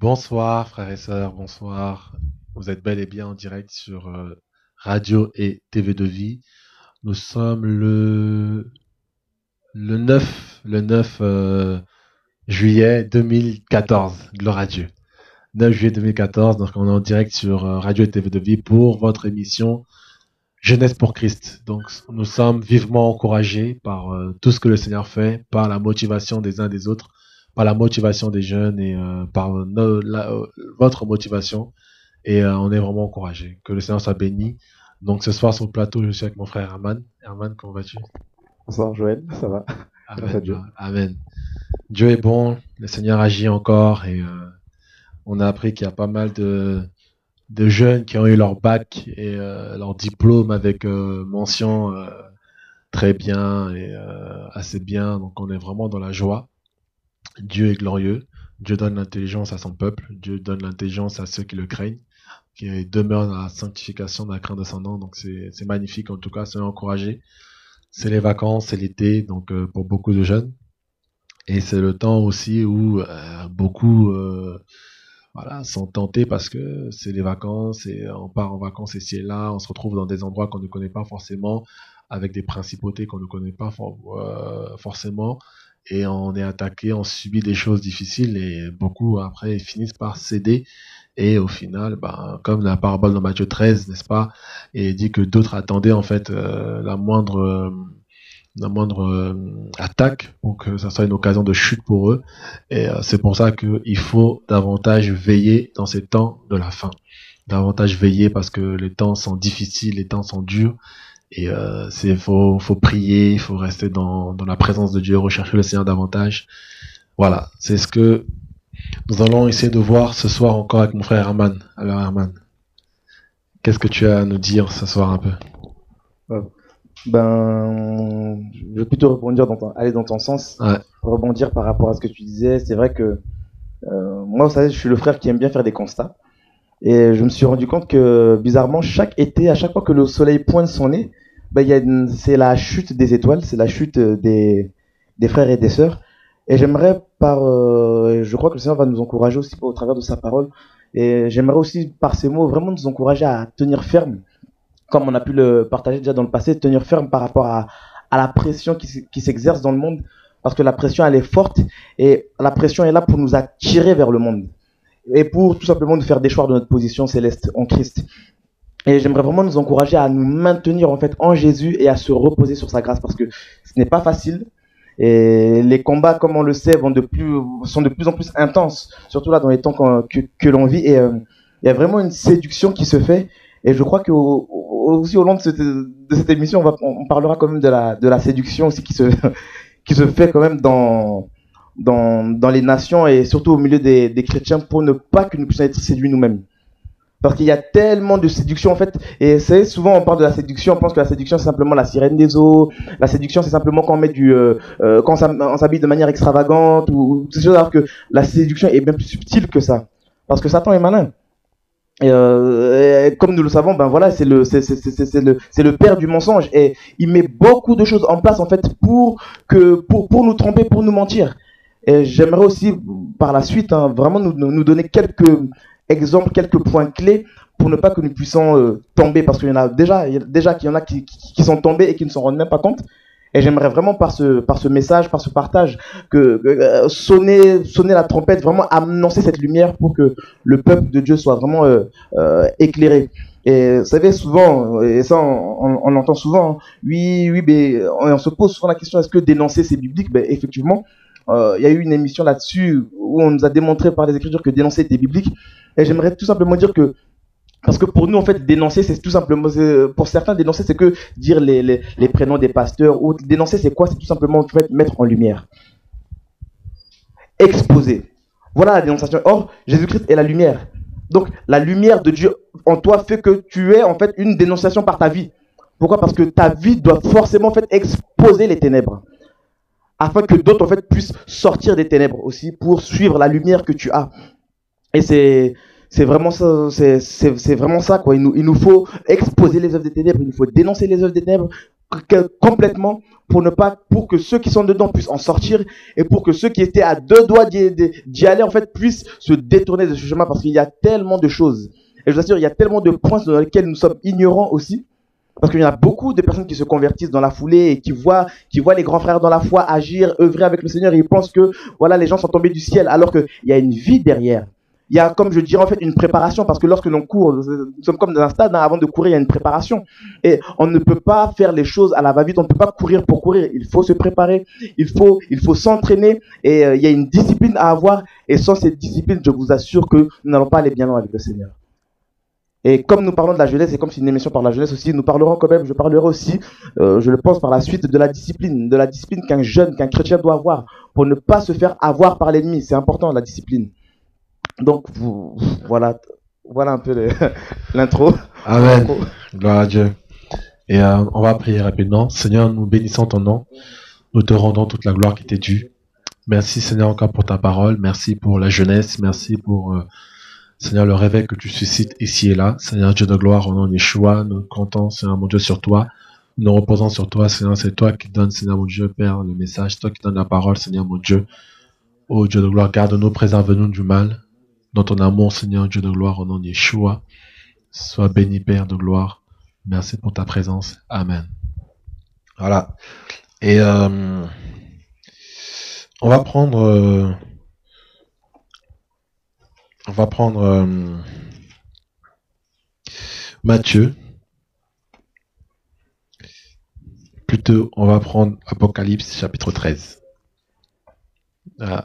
Bonsoir frères et sœurs, bonsoir. Vous êtes bel et bien en direct sur Radio et TV de Vie. Nous sommes le 9 juillet 2014, gloire à Dieu. 9 juillet 2014, donc on est en direct sur Radio et TV de Vie pour votre émission Jeunesse pour Christ. Donc nous sommes vivement encouragés par tout ce que le Seigneur fait, par la motivation des uns des autres, par la motivation des jeunes et par votre motivation. Et on est vraiment encouragé. Que le Seigneur soit béni. Donc ce soir sur le plateau, je suis avec mon frère Herman. Herman, comment vas-tu? Bonsoir Joël, ça va? Grâce à Amen. Dieu. Amen. Dieu est bon, le Seigneur agit encore et on a appris qu'il y a pas mal de jeunes qui ont eu leur bac et leur diplôme avec mention très bien et assez bien. Donc on est vraiment dans la joie. Dieu est glorieux. Dieu donne l'intelligence à son peuple. Dieu donne l'intelligence à ceux qui le craignent, qui demeurent dans la sanctification, dans la crainte de son nom. Donc c'est magnifique en tout cas, c'est encouragé. C'est les vacances, c'est l'été, donc pour beaucoup de jeunes. Et c'est le temps aussi où beaucoup voilà, sont tentés parce que c'est les vacances et on part en vacances ici et là, on se retrouve dans des endroits qu'on ne connaît pas forcément, avec des principautés qu'on ne connaît pas forcément, et on est attaqué, on subit des choses difficiles et beaucoup après finissent par céder. Et au final, ben, comme la parabole dans Matthieu 13, n'est-ce pas, et il dit que d'autres attendaient en fait la moindre attaque pour que ça soit une occasion de chute pour eux. Et c'est pour ça qu'il faut davantage veiller dans ces temps de la fin. Davantage veiller parce que les temps sont difficiles, les temps sont durs. Et faut prier, il faut rester dans la présence de Dieu, rechercher le Seigneur davantage. Voilà, c'est ce que nous allons essayer de voir ce soir encore avec mon frère Herman. Alors Herman, qu'est-ce que tu as à nous dire ce soir un peu? Ouais. Je vais plutôt aller dans ton sens, Ouais, rebondir par rapport à ce que tu disais. C'est vrai que moi, vous savez, je suis le frère qui aime bien faire des constats. Et je me suis rendu compte que, bizarrement, chaque été, à chaque fois que le soleil pointe son nez, c'est la chute des étoiles, c'est la chute des frères et des sœurs. Et je crois que le Seigneur va nous encourager aussi au travers de sa parole. Et j'aimerais aussi, par ces mots, vraiment nous encourager à tenir ferme, comme on a pu le partager déjà dans le passé, tenir ferme par rapport à la pression qui s'exerce dans le monde, parce que la pression, elle est forte, et la pression est là pour nous attirer vers le monde, et pour tout simplement nous faire déchoir de notre position céleste en Christ. Et j'aimerais vraiment nous encourager à nous maintenir en fait en Jésus et à se reposer sur sa grâce, parce que ce n'est pas facile. Et les combats, comme on le sait, sont de plus en plus intenses, surtout là dans les temps que l'on vit. Et il y a vraiment une séduction qui se fait. Et je crois que aussi au long de cette émission, on parlera quand même de la séduction aussi qui se fait quand même dans les nations et surtout au milieu des chrétiens, pour ne pas que nous puissions être séduits nous-mêmes. Parce qu'il y a tellement de séduction en fait, et c'est souvent on parle de la séduction, on pense que la séduction c'est simplement la sirène des eaux, la séduction c'est simplement quand on met quand on s'habille de manière extravagante ou ces choses, alors que la séduction est bien plus subtile que ça, parce que Satan est malin. Et comme nous le savons, ben voilà, c'est le père du mensonge, et il met beaucoup de choses en place en fait pour nous tromper, pour nous mentir. Et j'aimerais aussi par la suite vraiment nous donner quelques exemples, quelques points clés pour ne pas que nous puissions tomber, parce qu'il y en a déjà qu'il y en a qui sont tombés et qui ne s'en rendent même pas compte. Et j'aimerais vraiment par ce message, par ce partage, sonner la trompette, vraiment annoncer cette lumière pour que le peuple de Dieu soit vraiment éclairé. Et vous savez, souvent, et ça on l'entend souvent, oui, mais on se pose souvent la question, est-ce que dénoncer c'est biblique? Ben, effectivement, il y a eu une émission là-dessus où on nous a démontré par les Écritures que dénoncer était biblique. Et j'aimerais tout simplement dire que, parce que pour nous, en fait, dénoncer, c'est tout simplement, pour certains, dénoncer, c'est que dire les prénoms des pasteurs, ou dénoncer, c'est quoi? C'est tout simplement en fait, mettre en lumière, exposer. Voilà la dénonciation. Or, Jésus-Christ est la lumière. Donc, la lumière de Dieu en toi fait que tu es en fait une dénonciation par ta vie. Pourquoi? Parce que ta vie doit forcément en fait exposer les ténèbres, afin que d'autres en fait puissent sortir des ténèbres aussi pour suivre la lumière que tu as. Et c'est vraiment ça, c'est vraiment ça quoi. Il nous faut exposer les œuvres des ténèbres, il nous faut dénoncer les œuvres des ténèbres complètement pour que ceux qui sont dedans puissent en sortir et pour que ceux qui étaient à deux doigts d'y aller en fait puissent se détourner de ce chemin parce qu'il y a tellement de choses. Et je vous assure, il y a tellement de points dans lesquels nous sommes ignorants aussi. Parce qu'il y a beaucoup de personnes qui se convertissent dans la foulée et qui voient les grands frères dans la foi agir, œuvrer avec le Seigneur et ils pensent que voilà, les gens sont tombés du ciel alors qu'il y a une vie derrière. Il y a, comme je dirais, en fait, une préparation parce que lorsque l'on court, nous sommes comme dans un stade, hein, avant de courir, il y a une préparation. Et on ne peut pas faire les choses à la va-vite, on ne peut pas courir pour courir. Il faut se préparer, il faut s'entraîner et il y a une discipline à avoir. Et sans cette discipline, je vous assure que nous n'allons pas aller bien loin avec le Seigneur. Et comme nous parlons de la jeunesse, et comme c'est une émission par la jeunesse aussi, nous parlerons quand même, je parlerai aussi, je le pense par la suite, de la discipline qu'un chrétien doit avoir pour ne pas se faire avoir par l'ennemi. C'est important, la discipline. Donc, voilà un peu l'intro. Amen. Gloire à Dieu. Et on va prier rapidement. Seigneur, nous bénissons ton nom. Nous te rendons toute la gloire qui t'est due. Merci Seigneur encore pour ta parole. Merci pour la jeunesse. Merci pour... Seigneur, le réveil que tu suscites ici et là. Seigneur Dieu de gloire, au nom de Yeshua, nous comptons, Seigneur mon Dieu, sur toi. Nous reposons sur toi, Seigneur. C'est toi qui donnes, Seigneur mon Dieu, Père, le message. C'est toi qui donnes la parole, Seigneur mon Dieu. Ô Dieu de gloire, garde-nous, préserve-nous du mal. Dans ton amour, Seigneur Dieu de gloire, au nom de Yeshua. Sois béni, Père de gloire. Merci pour ta présence. Amen. Voilà. Et on va prendre... Matthieu. Plutôt, on va prendre Apocalypse chapitre 13. Voilà.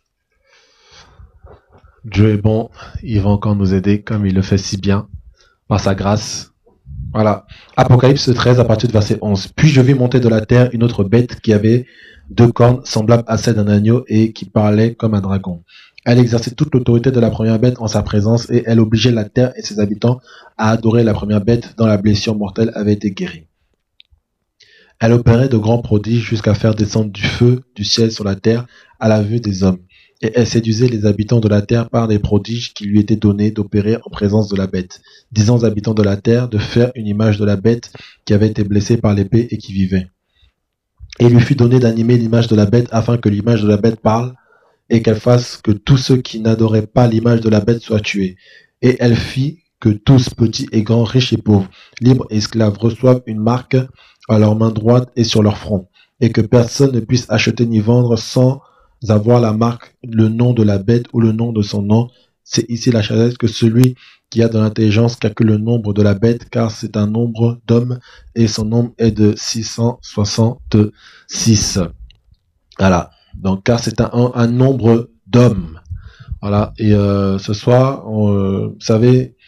Dieu est bon, il va encore nous aider comme il le fait si bien, par sa grâce. Voilà. Apocalypse 13 à partir du verset 11. Puis je vis monter de la terre une autre bête qui avait 2 cornes semblables à celles d'un agneau et qui parlait comme un dragon. Elle exerçait toute l'autorité de la première bête en sa présence et elle obligeait la terre et ses habitants à adorer la première bête dont la blessure mortelle avait été guérie. Elle opérait de grands prodiges jusqu'à faire descendre du feu du ciel sur la terre à la vue des hommes. Et elle séduisait les habitants de la terre par des prodiges qui lui étaient donnés d'opérer en présence de la bête, disant aux habitants de la terre de faire une image de la bête qui avait été blessée par l'épée et qui vivait. Et il lui fut donné d'animer l'image de la bête afin que l'image de la bête parle et qu'elle fasse que tous ceux qui n'adoraient pas l'image de la bête soient tués. Et elle fit que tous, petits et grands, riches et pauvres, libres et esclaves, reçoivent une marque à leur main droite et sur leur front, et que personne ne puisse acheter ni vendre sans avoir la marque, le nom de la bête ou le nom de son nom. C'est ici la sagesse que celui qui a de l'intelligence calcule le nombre de la bête, car c'est un nombre d'hommes, et son nombre est de 666. Voilà. Donc, car c'est un nombre d'hommes. Voilà. Et ce soir, vous savez,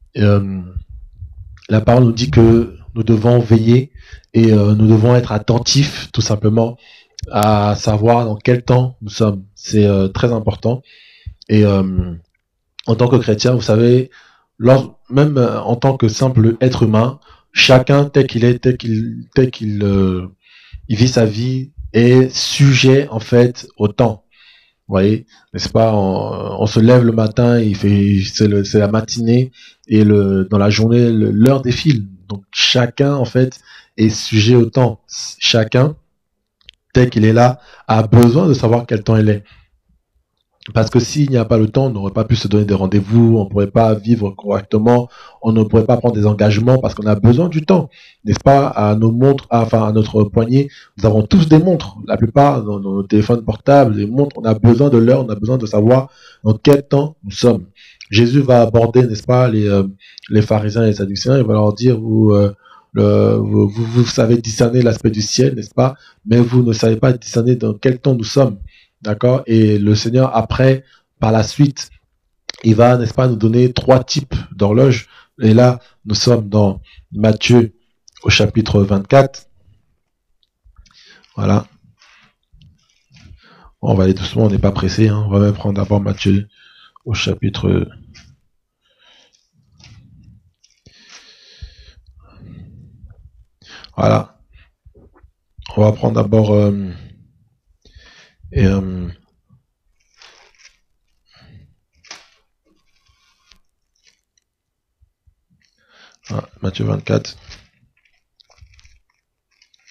la parole nous dit que nous devons veiller et nous devons être attentifs, tout simplement, à savoir dans quel temps nous sommes. C'est très important. Et en tant que chrétien, vous savez, même en tant que simple être humain, chacun tel qu'il est, il vit sa vie, est sujet en fait au temps. Vous voyez, n'est-ce pas, on se lève le matin, c'est la matinée et dans la journée l'heure défile. Donc chacun en fait est sujet au temps. Chacun tel qu'il est là a besoin de savoir quel temps il est. Parce que s'il n'y a pas le temps, on n'aurait pas pu se donner des rendez-vous, on ne pourrait pas vivre correctement, on ne pourrait pas prendre des engagements parce qu'on a besoin du temps. N'est-ce pas? À nos montres, à notre poignet, nous avons tous des montres. La plupart, dans nos téléphones portables, les montres, on a besoin de l'heure, on a besoin de savoir dans quel temps nous sommes. Jésus va aborder, n'est-ce pas, les pharisiens et les sadducéens, il va leur dire, vous savez discerner l'aspect du ciel, n'est-ce pas? Mais vous ne savez pas discerner dans quel temps nous sommes. D'accord? Et le Seigneur, après, par la suite, il va, n'est-ce pas, nous donner 3 types d'horloges. Et là, nous sommes dans Matthieu au chapitre 24. Voilà. On va aller doucement, on n'est pas pressé. Hein. On va même prendre d'abord Matthieu au chapitre... Voilà. On va prendre d'abord... Matthieu 24.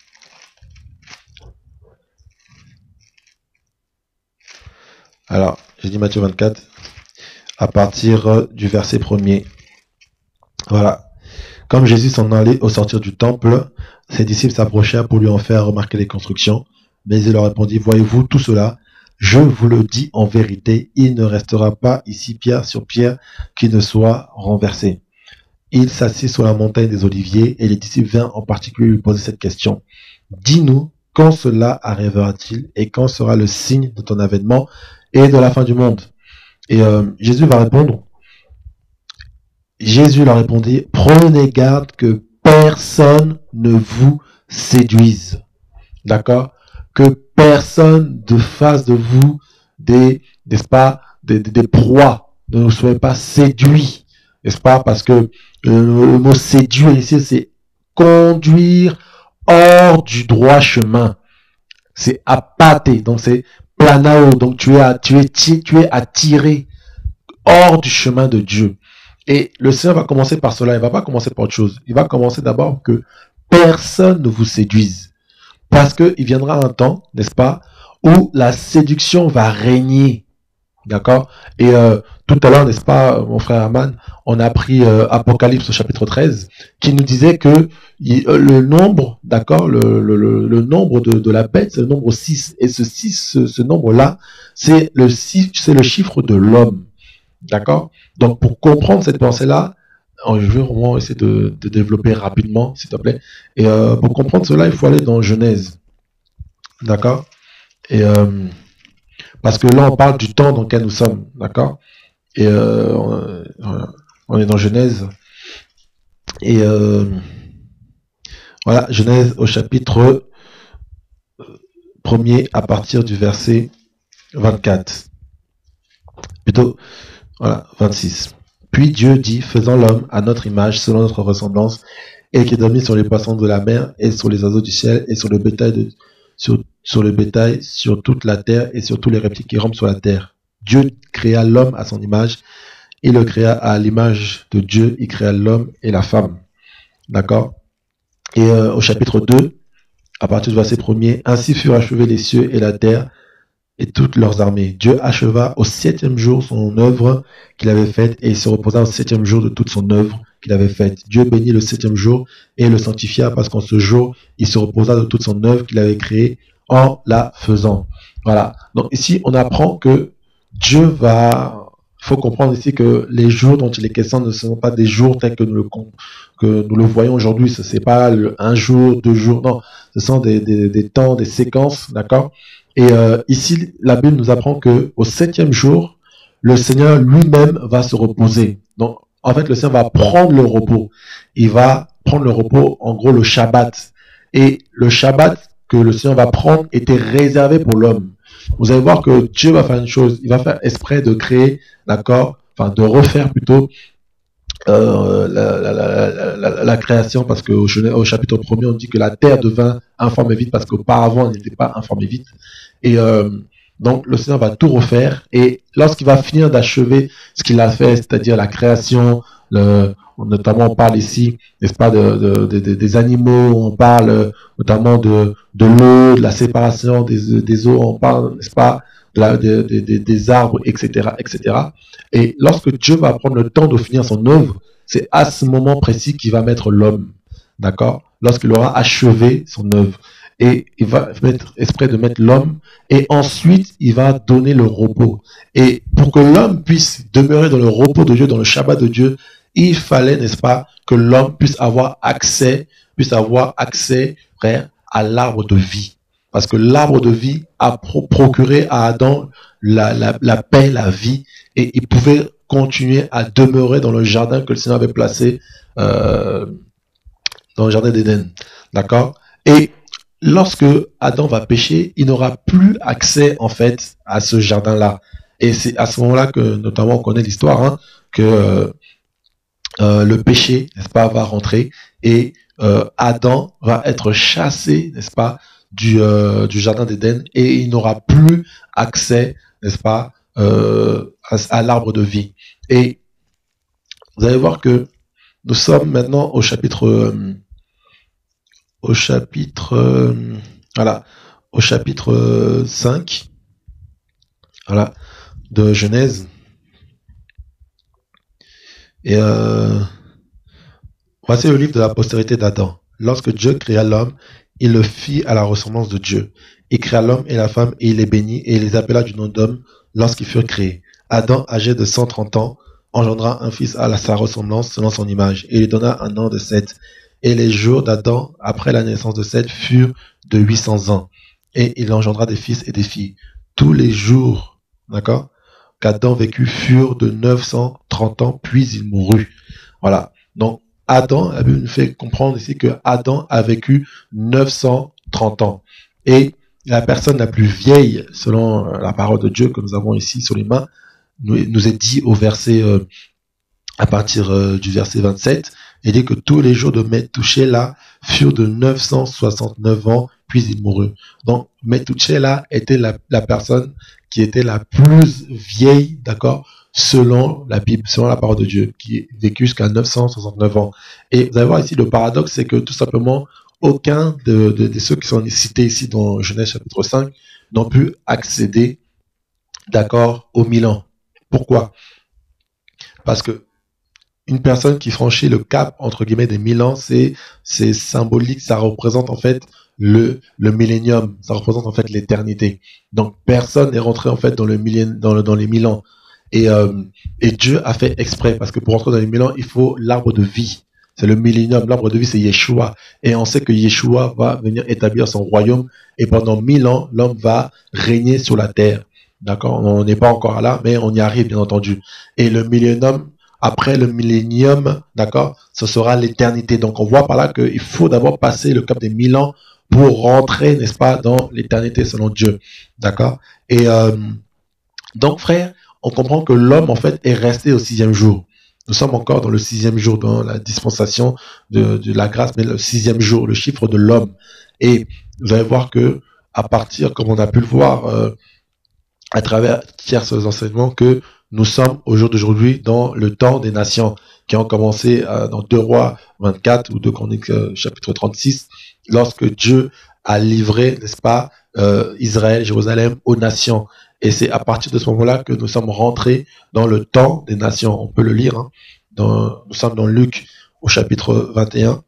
dit Matthieu 24, à partir du verset 1er. Voilà. Comme Jésus s'en allait au sortir du temple, ses disciples s'approchèrent pour lui en faire remarquer les constructions. Mais il leur répondit, voyez-vous tout cela? Je vous le dis en vérité, il ne restera pas ici pierre sur pierre qui ne soit renversé. Il s'assit sur la montagne des Oliviers et les disciples vinrent en particulier lui poser cette question. Dis-nous, quand cela arrivera-t-il et quand sera le signe de ton avènement et de la fin du monde? Et Jésus va répondre. Jésus leur répondit, prenez garde que personne ne vous séduise. D'accord? Que personne ne fasse de vous n'est-ce pas, des proies. Ne soyez pas séduits. N'est-ce pas? Parce que le mot séduire ici, c'est conduire hors du droit chemin. C'est appâter. Donc c'est planao. Donc tu es attiré hors du chemin de Dieu. Et le Seigneur va commencer par cela. Il ne va pas commencer par autre chose. Il va commencer d'abord que personne ne vous séduise. Parce qu'il viendra un temps, n'est-ce pas, où la séduction va régner. D'accord? Et tout à l'heure, n'est-ce pas, mon frère Aman, on a pris Apocalypse au chapitre 13, qui nous disait que le nombre, d'accord, le nombre de la bête, c'est le nombre 6. Et ce 6, ce nombre-là, c'est le chiffre de l'homme. D'accord? Donc, pour comprendre cette pensée-là, je vais vraiment essayer de développer rapidement, s'il te plaît. Et pour comprendre cela, il faut aller dans Genèse. D'accord? Et parce que là, on parle du temps dans lequel nous sommes. D'accord? Et on est dans Genèse. Et voilà, Genèse au chapitre 1er à partir du verset 24. Plutôt, voilà, 26. Puis Dieu dit, faisons l'homme à notre image, selon notre ressemblance, et qui domine sur les poissons de la mer, et sur les oiseaux du ciel, et sur le bétail, sur le bétail, sur toute la terre, et sur tous les reptiles qui rampent sur la terre. Dieu créa l'homme à son image, il le créa à l'image de Dieu, il créa l'homme et la femme. D'accord? Et au chapitre 2, à partir du verset 1er, ainsi furent achevés les cieux et la terre, et toutes leurs armées. Dieu acheva au 7e jour son œuvre qu'il avait faite, et il se reposa au 7e jour de toute son œuvre qu'il avait faite. Dieu bénit le 7e jour et le sanctifia, parce qu'en ce jour, il se reposa de toute son œuvre qu'il avait créée en la faisant. Voilà. Donc ici, on apprend que Dieu va... Il faut comprendre ici que les jours dont il est question ne sont pas des jours tels que nous le voyons aujourd'hui. Ce n'est pas un jour, 2 jours, non. Ce sont des temps, des séquences, d'accord? Et ici, la Bible nous apprend que au 7e jour, le Seigneur lui-même va se reposer. Donc, en fait, le Seigneur va prendre le repos. Il va prendre le repos, en gros, le Shabbat. Et le Shabbat que le Seigneur va prendre était réservé pour l'homme. Vous allez voir que Dieu va faire une chose. Il va faire exprès de créer, d'accord, enfin, de refaire plutôt la création, parce qu'au chapitre 1er, on dit que la terre devint informe et vide, parce qu'auparavant, elle n'était pas informe et vide. Et donc, le Seigneur va tout refaire. Et lorsqu'il va finir d'achever ce qu'il a fait, c'est-à-dire la création, notamment on parle ici, n'est-ce pas, des animaux, on parle notamment de l'eau, de la séparation des eaux, on parle, n'est-ce pas, des arbres, etc., etc. Et lorsque Dieu va prendre le temps de finir son œuvre, c'est à ce moment précis qu'il va mettre l'homme, d'accord? Lorsqu'il aura achevé son œuvre. Et il va mettre exprès de mettre l'homme, et ensuite il va donner le repos. Et pour que l'homme puisse demeurer dans le repos de Dieu, dans le Shabbat de Dieu, il fallait, n'est-ce pas, que l'homme puisse avoir accès, frère, à l'arbre de vie. Parce que l'arbre de vie a procuré à Adam la paix, la vie, et il pouvait continuer à demeurer dans le jardin que le Seigneur avait placé dans le jardin d'Éden. D'accord? Et lorsque Adam va pécher, il n'aura plus accès, en fait, à ce jardin-là. Et c'est à ce moment-là que, notamment, on connaît l'histoire, hein, que le péché, n'est-ce pas, va rentrer, et Adam va être chassé, n'est-ce pas, du jardin d'Éden, et il n'aura plus accès, n'est-ce pas, à l'arbre de vie. Et vous allez voir que nous sommes maintenant au chapitre 5. Voilà. de Genèse. Et voici le livre de la postérité d'Adam. Lorsque Dieu créa l'homme, il le fit à la ressemblance de Dieu. Il créa l'homme et la femme et il les bénit et il les appela du nom d'homme lorsqu'ils furent créés. Adam, âgé de 130 ans, engendra un fils à sa ressemblance selon son image et il lui donna un nom de Seth. Et les jours d'Adam, après la naissance de Seth, furent de 800 ans. Et il engendra des fils et des filles. Tous les jours, d'accord, qu'Adam vécut furent de 930 ans, puis il mourut. Voilà. Donc, Adam, la Bible nous fait comprendre ici que Adam a vécu 930 ans. Et la personne la plus vieille, selon la parole de Dieu que nous avons ici sur les mains, nous est dit au verset, à partir du verset 27, il dit que tous les jours de Methushélah furent de 969 ans, puis il mourut. Donc, Methushélah était la personne qui était la plus vieille, d'accord, selon la Bible, selon la parole de Dieu, qui vécut jusqu'à 969 ans. Et vous allez voir ici, le paradoxe, c'est que tout simplement, aucun de ceux qui sont cités ici dans Genèse chapitre 5 n'ont pu accéder, d'accord, aux 1000 ans. Pourquoi? Parce que une personne qui franchit le cap, entre guillemets, des 1000 ans, c'est symbolique, ça représente en fait le millénium, ça représente en fait l'éternité. Donc personne n'est rentré en fait dans les 1000 ans. Et Dieu a fait exprès, parce que pour rentrer dans les 1000 ans, il faut l'arbre de vie. C'est le millénium, l'arbre de vie, c'est Yeshua. Et on sait que Yeshua va venir établir son royaume, et pendant 1000 ans, l'homme va régner sur la terre. D'accord? On n'est pas encore là, mais on y arrive, bien entendu. Et le millénium, après le millénium, d'accord, ce sera l'éternité. Donc on voit par là qu'il faut d'abord passer le cap des 1000 ans pour rentrer, n'est-ce pas, dans l'éternité selon Dieu. D'accord? Et donc, frère, on comprend que l'homme, en fait, est resté au 6e jour. Nous sommes encore dans le 6e jour, dans la dispensation de la grâce, mais le 6e jour, le chiffre de l'homme. Et vous allez voir que, à partir, comme on a pu le voir à travers ces enseignements, que nous sommes au jour d'aujourd'hui dans le temps des nations qui ont commencé dans 2 Rois 24 ou 2 Chroniques chapitre 36, lorsque Dieu a livré, n'est-ce pas, Israël, Jérusalem aux nations. Et c'est à partir de ce moment-là que nous sommes rentrés dans le temps des nations. On peut le lire. Hein, nous sommes dans Luc au chapitre 21.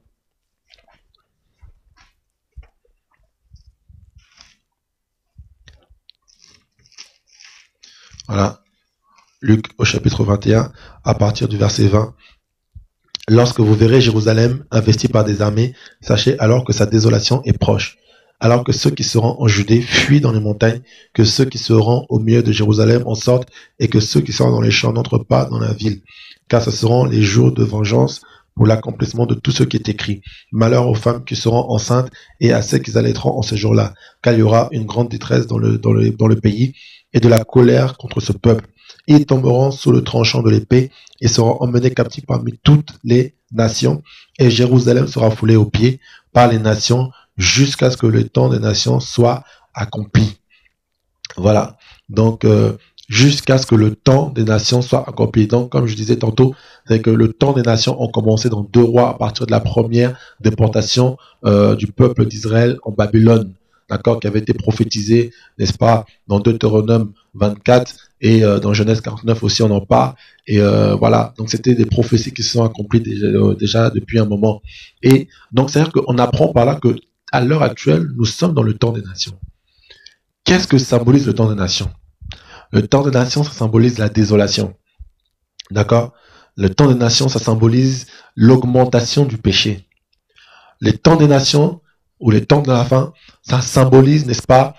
Voilà. Luc au chapitre 21, à partir du verset 20. Lorsque vous verrez Jérusalem investie par des armées, sachez alors que sa désolation est proche. Alors que ceux qui seront en Judée fuient dans les montagnes, que ceux qui seront au milieu de Jérusalem en sortent, et que ceux qui seront dans les champs n'entrent pas dans la ville. Car ce seront les jours de vengeance pour l'accomplissement de tout ce qui est écrit. Malheur aux femmes qui seront enceintes et à ceux qui allaiteront en ce jour-là, car il y aura une grande détresse dans le pays et de la colère contre ce peuple. Ils tomberont sous le tranchant de l'épée et seront emmenés captifs parmi toutes les nations, et Jérusalem sera foulée aux pieds par les nations jusqu'à ce que le temps des nations soit accompli. Voilà. Donc, jusqu'à ce que le temps des nations soit accompli. Donc, comme je disais tantôt, c'est que le temps des nations ont commencé dans 2 Rois à partir de la première déportation du peuple d'Israël en Babylone. D'accord, qui avait été prophétisé, n'est-ce pas, dans Deutéronome 24 et dans Genèse 49 aussi, on en parle. Et voilà, donc c'était des prophéties qui se sont accomplies déjà depuis un moment. Et donc, c'est-à-dire qu'on apprend par là que à l'heure actuelle, nous sommes dans le temps des nations. Qu'est-ce que symbolise le temps des nations? Le temps des nations, ça symbolise la désolation. D'accord? Le temps des nations, ça symbolise l'augmentation du péché. Les temps des nations, ou les temps de la fin, ça symbolise, n'est-ce pas,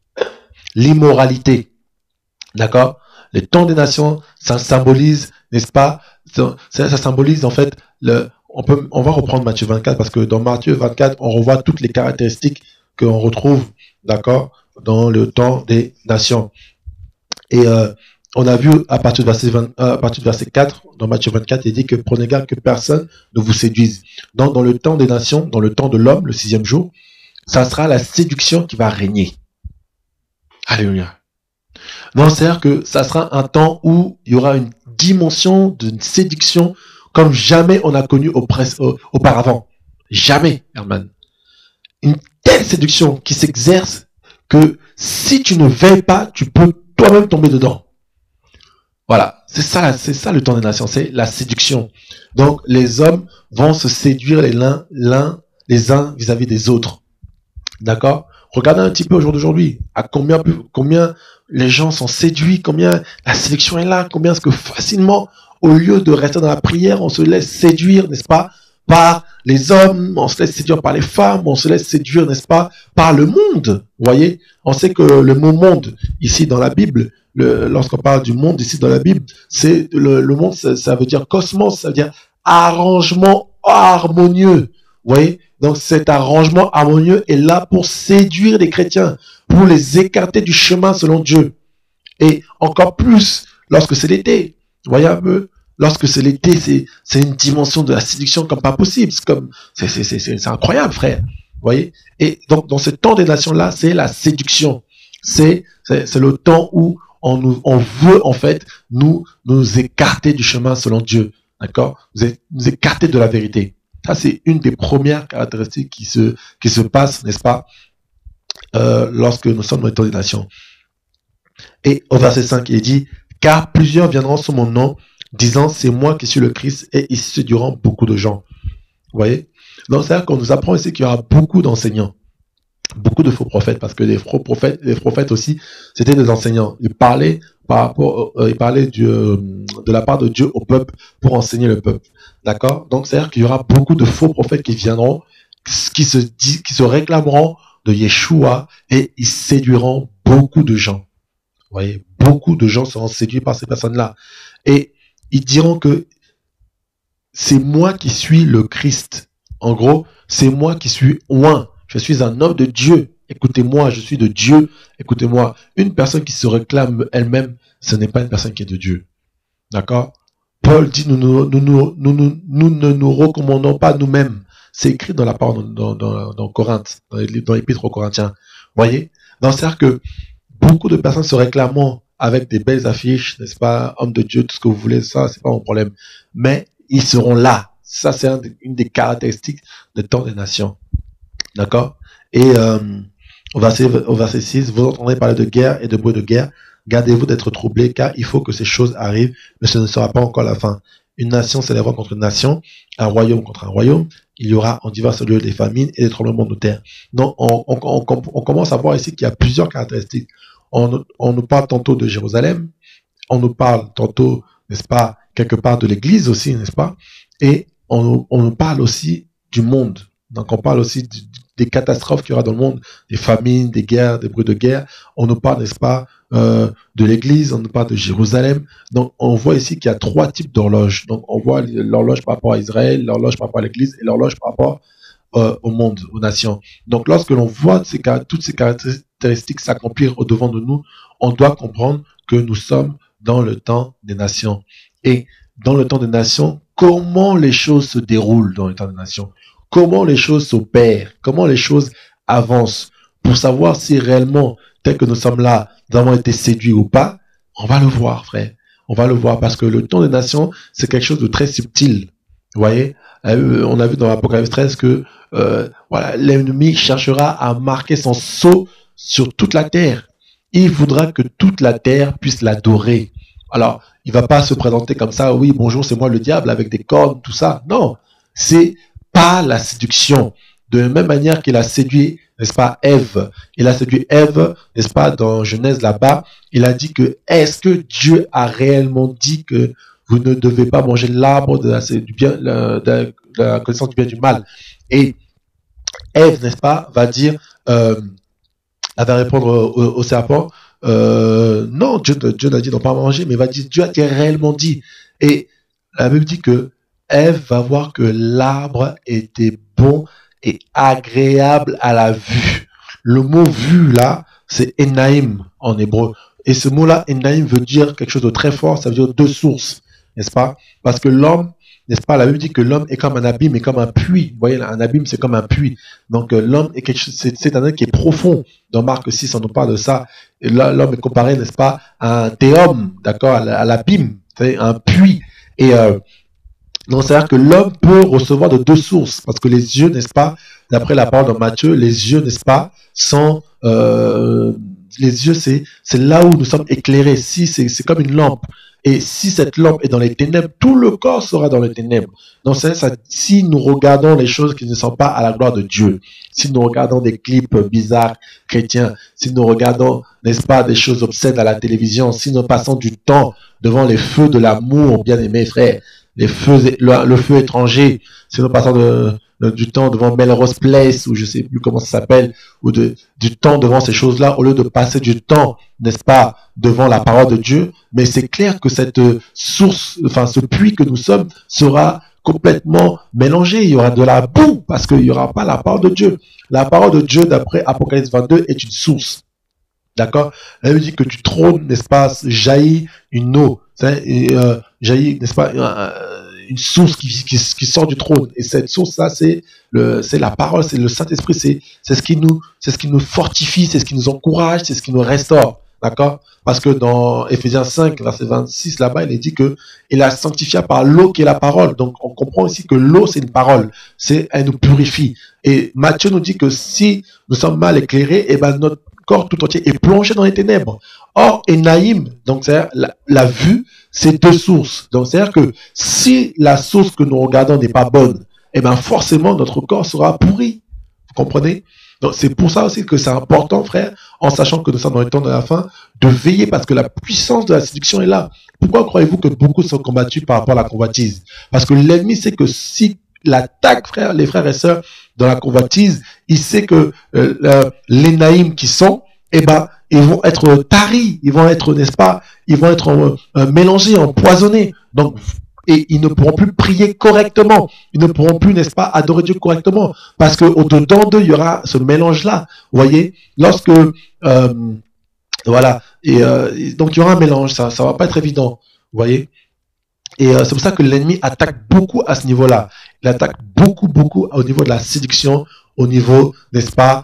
l'immoralité. D'accord? Les temps des nations, ça symbolise, n'est-ce pas, ça symbolise en fait, on va reprendre Matthieu 24, parce que dans Matthieu 24, on revoit toutes les caractéristiques qu'on retrouve, d'accord, dans le temps des nations. Et on a vu à partir du verset 4, dans Matthieu 24, il dit que prenez garde que personne ne vous séduise. Donc, dans le temps des nations, dans le temps de l'homme, le 6e jour, ça sera la séduction qui va régner. Alléluia. Donc, c'est-à-dire que ça sera un temps où il y aura une dimension d'une séduction comme jamais on a connu auparavant. Jamais, Herman. Une telle séduction qui s'exerce que si tu ne veilles pas, tu peux toi-même tomber dedans. Voilà, c'est ça le temps des nations, c'est la séduction. Donc les hommes vont se séduire les uns vis-à-vis des autres. D'accord? Regardez un petit peu au jour d'aujourd'hui, à combien les gens sont séduits, combien la séduction est là, combien est-ce que facilement, au lieu de rester dans la prière, on se laisse séduire, n'est-ce pas, par les hommes, on se laisse séduire par les femmes, on se laisse séduire, n'est-ce pas, par le monde. Vous voyez? On sait que le mot monde, ici dans la Bible, lorsqu'on parle du monde ici dans la Bible, c'est le monde, ça veut dire cosmos, ça veut dire arrangement harmonieux. Vous voyez? Donc cet arrangement harmonieux est là pour séduire les chrétiens, pour les écarter du chemin selon Dieu. Et encore plus lorsque c'est l'été. Vous voyez un peu? Lorsque c'est l'été, c'est une dimension de la séduction comme pas possible. C'est incroyable, frère. Vous voyez? Et donc dans ce temps des nations-là, c'est la séduction. C'est le temps où on veut en fait nous écarter du chemin selon Dieu. D'accord? Nous écarter de la vérité. Ça, c'est une des premières caractéristiques qui se passe, n'est-ce pas, lorsque nous sommes dans les temps des nations. Et au verset 5, il dit, « Car plusieurs viendront sous mon nom, disant, c'est moi qui suis le Christ, et ils séduiront beaucoup de gens. » Vous voyez? Donc, c'est-à-dire qu'on nous apprend ici qu'il y aura beaucoup d'enseignants, beaucoup de faux prophètes, parce que les prophètes aussi, c'était des enseignants. Ils parlaient de la part de Dieu au peuple pour enseigner le peuple. D'accord? Donc, c'est-à-dire qu'il y aura beaucoup de faux prophètes qui viendront, qui se réclameront de Yeshua et ils séduiront beaucoup de gens. Vous voyez? Beaucoup de gens seront séduits par ces personnes-là. Et ils diront que c'est moi qui suis le Christ. En gros, c'est moi qui suis oint. Je suis un homme de Dieu. Écoutez-moi, je suis de Dieu. Écoutez-moi. Une personne qui se réclame elle-même, ce n'est pas une personne qui est de Dieu. D'accord? Paul dit, nous ne nous recommandons pas nous-mêmes. C'est écrit dans la parole dans Corinthe, dans l'épître aux Corinthiens. Vous voyez? Donc, c'est-à-dire que beaucoup de personnes se réclamant avec des belles affiches, n'est-ce pas? Homme de Dieu, tout ce que vous voulez, ça, c'est pas mon problème. Mais ils seront là. Ça, c'est une des caractéristiques des temps des nations. D'accord? Et au verset 6, vous entendrez parler de guerre et de bruit de guerre. Gardez-vous d'être troublés, car il faut que ces choses arrivent, mais ce ne sera pas encore la fin. Une nation s'élèvera contre une nation, un royaume contre un royaume. Il y aura en divers lieux des famines et des tremblements de terre. Donc, on commence à voir ici qu'il y a plusieurs caractéristiques. On nous parle tantôt de Jérusalem, on nous parle tantôt, n'est-ce pas, quelque part de l'Église aussi, n'est-ce pas? Et on nous parle aussi du monde. Donc, on parle aussi des catastrophes qu'il y aura dans le monde, des famines, des guerres, des bruits de guerre. On nous parle, n'est-ce pas, de l'Église, on nous parle de Jérusalem. Donc, on voit ici qu'il y a 3 types d'horloges. Donc, on voit l'horloge par rapport à Israël, l'horloge par rapport à l'Église et l'horloge par rapport au monde, aux nations. Donc, lorsque l'on voit toutes ces caractéristiques s'accomplir au-devant de nous, on doit comprendre que nous sommes dans le temps des nations. Et dans le temps des nations, comment les choses se déroulent dans le temps des nations? Comment les choses s'opèrent? Comment les choses avancent? Pour savoir si réellement, tel que nous sommes là, nous avons été séduits ou pas, on va le voir, frère. On va le voir parce que le temps des nations, c'est quelque chose de très subtil. Vous voyez? On a vu dans l'Apocalypse 13 que voilà, l'ennemi cherchera à marquer son sceau sur toute la terre. Il voudra que toute la terre puisse l'adorer. Alors, il va pas se présenter comme ça, oui, bonjour, c'est moi le diable, avec des cornes, tout ça. Non, c'est pas la séduction. De la même manière qu'il a séduit, n'est-ce pas, Ève. Il a séduit Ève, n'est-ce pas, dans Genèse là-bas. Il a dit que, est-ce que Dieu a réellement dit que vous ne devez pas manger l'arbre de la connaissance du bien et du mal? Et Ève, n'est-ce pas, va dire, elle va répondre au serpent, non, Dieu n'a dit de ne pas manger, mais il va dire, Dieu a réellement dit. Et la Bible dit que Ève va voir que l'arbre était bon et agréable à la vue. Le mot vue là, c'est Enaim en hébreu. Et ce mot-là, Enaim, veut dire quelque chose de très fort, ça veut dire 2 sources, n'est-ce pas? Parce que l'homme, n'est-ce pas, la Bible dit que l'homme est comme un abîme et comme un puits. Vous voyez, un abîme, c'est comme un puits. Donc l'homme est quelque chose, c'est un être qui est profond. Dans Marc 6, on nous parle de ça. Et là, l'homme est comparé, n'est-ce pas, à un théum, d'accord, à l'abîme, un puits. Et donc, c'est-à-dire que l'homme peut recevoir de 2 sources, parce que les yeux, n'est-ce pas, d'après la parole dans Matthieu, les yeux, n'est-ce pas, sont, les yeux, c'est là où nous sommes éclairés. Si, c'est comme une lampe. Et si cette lampe est dans les ténèbres, tout le corps sera dans les ténèbres. Donc, si nous regardons les choses qui ne sont pas à la gloire de Dieu, si nous regardons des clips bizarres chrétiens, si nous regardons, n'est-ce pas, des choses obscènes à la télévision, si nous passons du temps devant les feux de l'amour, bien aimés frères, le feu étranger, si nous passons du temps devant Melrose Place, ou je sais plus comment ça s'appelle, ou du temps devant ces choses-là, au lieu de passer du temps, n'est-ce pas, devant la parole de Dieu, mais c'est clair que cette source, enfin ce puits que nous sommes, sera complètement mélangé. Il y aura de la boue, parce qu'il n'y aura pas la parole de Dieu. La parole de Dieu, d'après Apocalypse 22, est une source. D'accord? Elle dit que du trône, n'est-ce pas, jaillit une eau, jaillit, n'est-ce pas, une source qui sort du trône. Et cette source-là, c'est la parole, c'est le Saint-Esprit, c'est ce qui nous fortifie, c'est ce qui nous encourage, c'est ce qui nous restaure. D'accord? Parce que dans Éphésiens 5, verset 26, là-bas, il est dit que il a sanctifié par l'eau qui est la parole. Donc, on comprend ici que l'eau, c'est une parole. Elle nous purifie. Et Matthieu nous dit que si nous sommes mal éclairés, eh ben, notre corps tout entier est plongé dans les ténèbres. Or, Enaïm, donc c'est-à-dire la vue, c'est deux sources. Donc, c'est-à-dire que si la source que nous regardons n'est pas bonne, eh ben, forcément, notre corps sera pourri. Vous comprenez? Donc, c'est pour ça aussi que c'est important, frère, en sachant que nous sommes dans les temps de la fin, de veiller parce que la puissance de la séduction est là. Pourquoi croyez-vous que beaucoup sont combattus par rapport à la convoitise? Parce que l'ennemi sait que si l'attaque, frère, les frères et sœurs, dans la convoitise, il sait que les naïms qui sont, eh ben, ils vont être taris, ils vont être, n'est-ce pas, ils vont être mélangés, empoisonnés. Donc, et ils ne pourront plus prier correctement. Ils ne pourront plus, n'est-ce pas, adorer Dieu correctement. Parce que au-dedans d'eux, il y aura ce mélange-là. Vous voyez, lorsque, voilà, et donc il y aura un mélange, ça va pas être évident. Vous voyez. Et c'est pour ça que l'ennemi attaque beaucoup à ce niveau-là. Il attaque beaucoup au niveau de la séduction, au niveau, n'est-ce pas,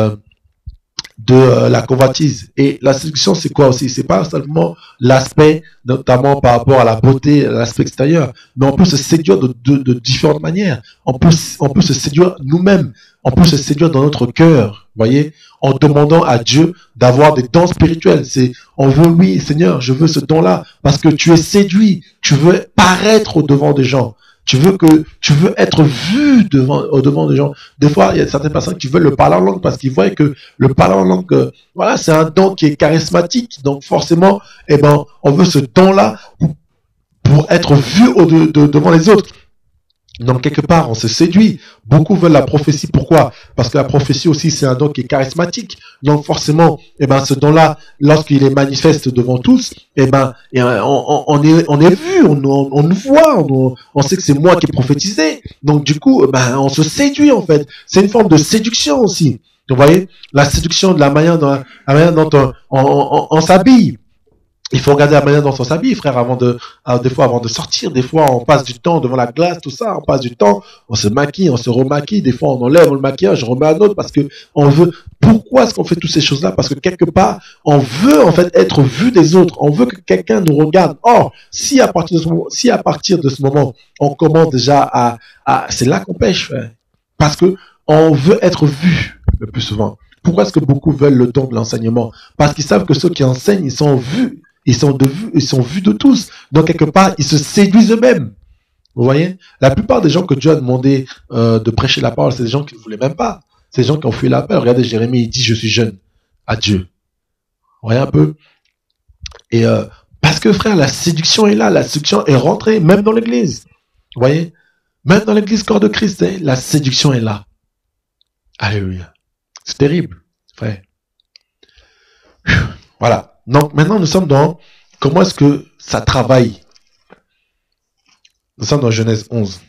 de la convoitise. Et la séduction, c'est quoi aussi? C'est pas seulement l'aspect, notamment par rapport à la beauté, l'aspect extérieur, mais on peut se séduire de différentes manières. On peut se séduire nous-mêmes. On peut se séduire dans notre cœur, voyez, en demandant à Dieu d'avoir des dons spirituels. On veut, oui, Seigneur, je veux ce don-là, parce que tu es séduit. Tu veux paraître au devant des gens. Tu veux être vu au devant des gens. Des fois, il y a certaines personnes qui veulent le parler en langue parce qu'ils voient que le parler en langue, voilà, c'est un don qui est charismatique. Donc, forcément, eh ben, on veut ce don-là pour être vu devant les autres. Donc, quelque part, on se séduit. Beaucoup veulent la prophétie. Pourquoi? Parce que la prophétie aussi, c'est un don qui est charismatique. Donc, forcément, eh ben, ce don-là, lorsqu'il est manifeste devant tous, eh ben, on est vu, on nous voit, on sait que c'est moi qui ai prophétisé. Donc, du coup, ben, on se séduit, en fait. C'est une forme de séduction aussi. Vous voyez? La séduction de la manière dont on s'habille. Il faut regarder la manière dont on s'habille, frère, des fois avant de sortir. Des fois, on passe du temps devant la glace, tout ça. On passe du temps, on se maquille, on se remaquille. Des fois, on enlève le maquillage, on remet un autre parce que on veut. Pourquoi est-ce qu'on fait toutes ces choses-là? Parce que quelque part, on veut en fait être vu des autres. On veut que quelqu'un nous regarde. Or, si à partir de ce moment, on commence déjà c'est là qu'on pêche, frère. Parce que on veut être vu le plus souvent. Pourquoi est-ce que beaucoup veulent le don de l'enseignement? Parce qu'ils savent que ceux qui enseignent, ils sont vus. Ils sont vus de tous. Donc, quelque part, ils se séduisent eux-mêmes. Vous voyez? La plupart des gens que Dieu a demandé de prêcher la parole, c'est des gens qui ne voulaient même pas. C'est des gens qui ont fui l'appel. Regardez, Jérémie, il dit, je suis jeune. À Dieu. Vous voyez un peu? Et parce que, frère, la séduction est là. La séduction est rentrée, même dans l'église. Vous voyez? Même dans l'église corps de Christ, la séduction est là. Alléluia. C'est terrible, frère. Voilà. Donc maintenant, nous sommes dans comment est-ce que ça travaille. Nous sommes dans Genèse 11.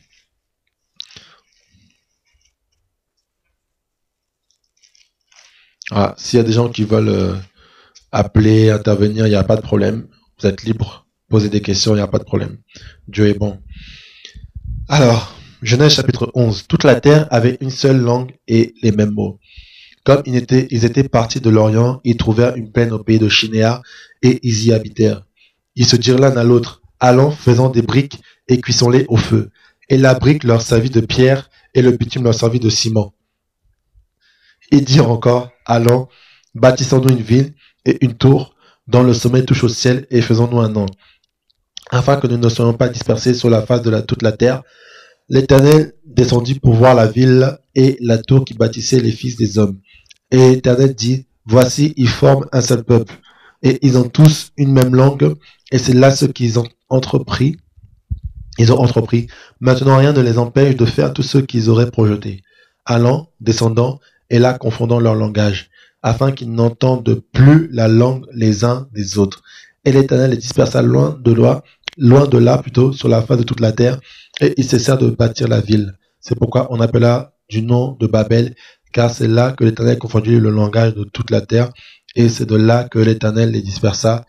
Voilà. S'il y a des gens qui veulent appeler, intervenir, il n'y a pas de problème. Vous êtes libre. Posez des questions, il n'y a pas de problème. Dieu est bon. Alors, Genèse chapitre 11. Toute la terre avait une seule langue et les mêmes mots. Comme ils étaient partis de l'Orient, ils trouvèrent une plaine au pays de Shinéar et ils y habitèrent. Ils se dirent l'un à l'autre, allons, faisons des briques et cuissons-les au feu. Et la brique leur servit de pierre et le bitume leur servit de ciment. Ils dirent encore, allons, bâtissons-nous une ville et une tour dont le sommet touche au ciel et faisons-nous un nom. afin que nous ne soyons pas dispersés sur la face de toute la terre. L'Éternel descendit pour voir la ville et la tour qui bâtissaient les fils des hommes. Et l'Éternel dit, voici, ils forment un seul peuple, et ils ont tous une même langue, et c'est là ce qu'ils ont entrepris. Ils ont entrepris. Maintenant, rien ne les empêche de faire tout ce qu'ils auraient projeté, allant, descendant, et là confondant leur langage, afin qu'ils n'entendent plus la langue les uns des autres. Et l'Éternel les dispersa loin de là plutôt, sur la face de toute la terre, et ils cessèrent de bâtir la ville. C'est pourquoi on appela du nom de Babel, car c'est là que l'Éternel confondit le langage de toute la terre, et c'est de là que l'Éternel les dispersa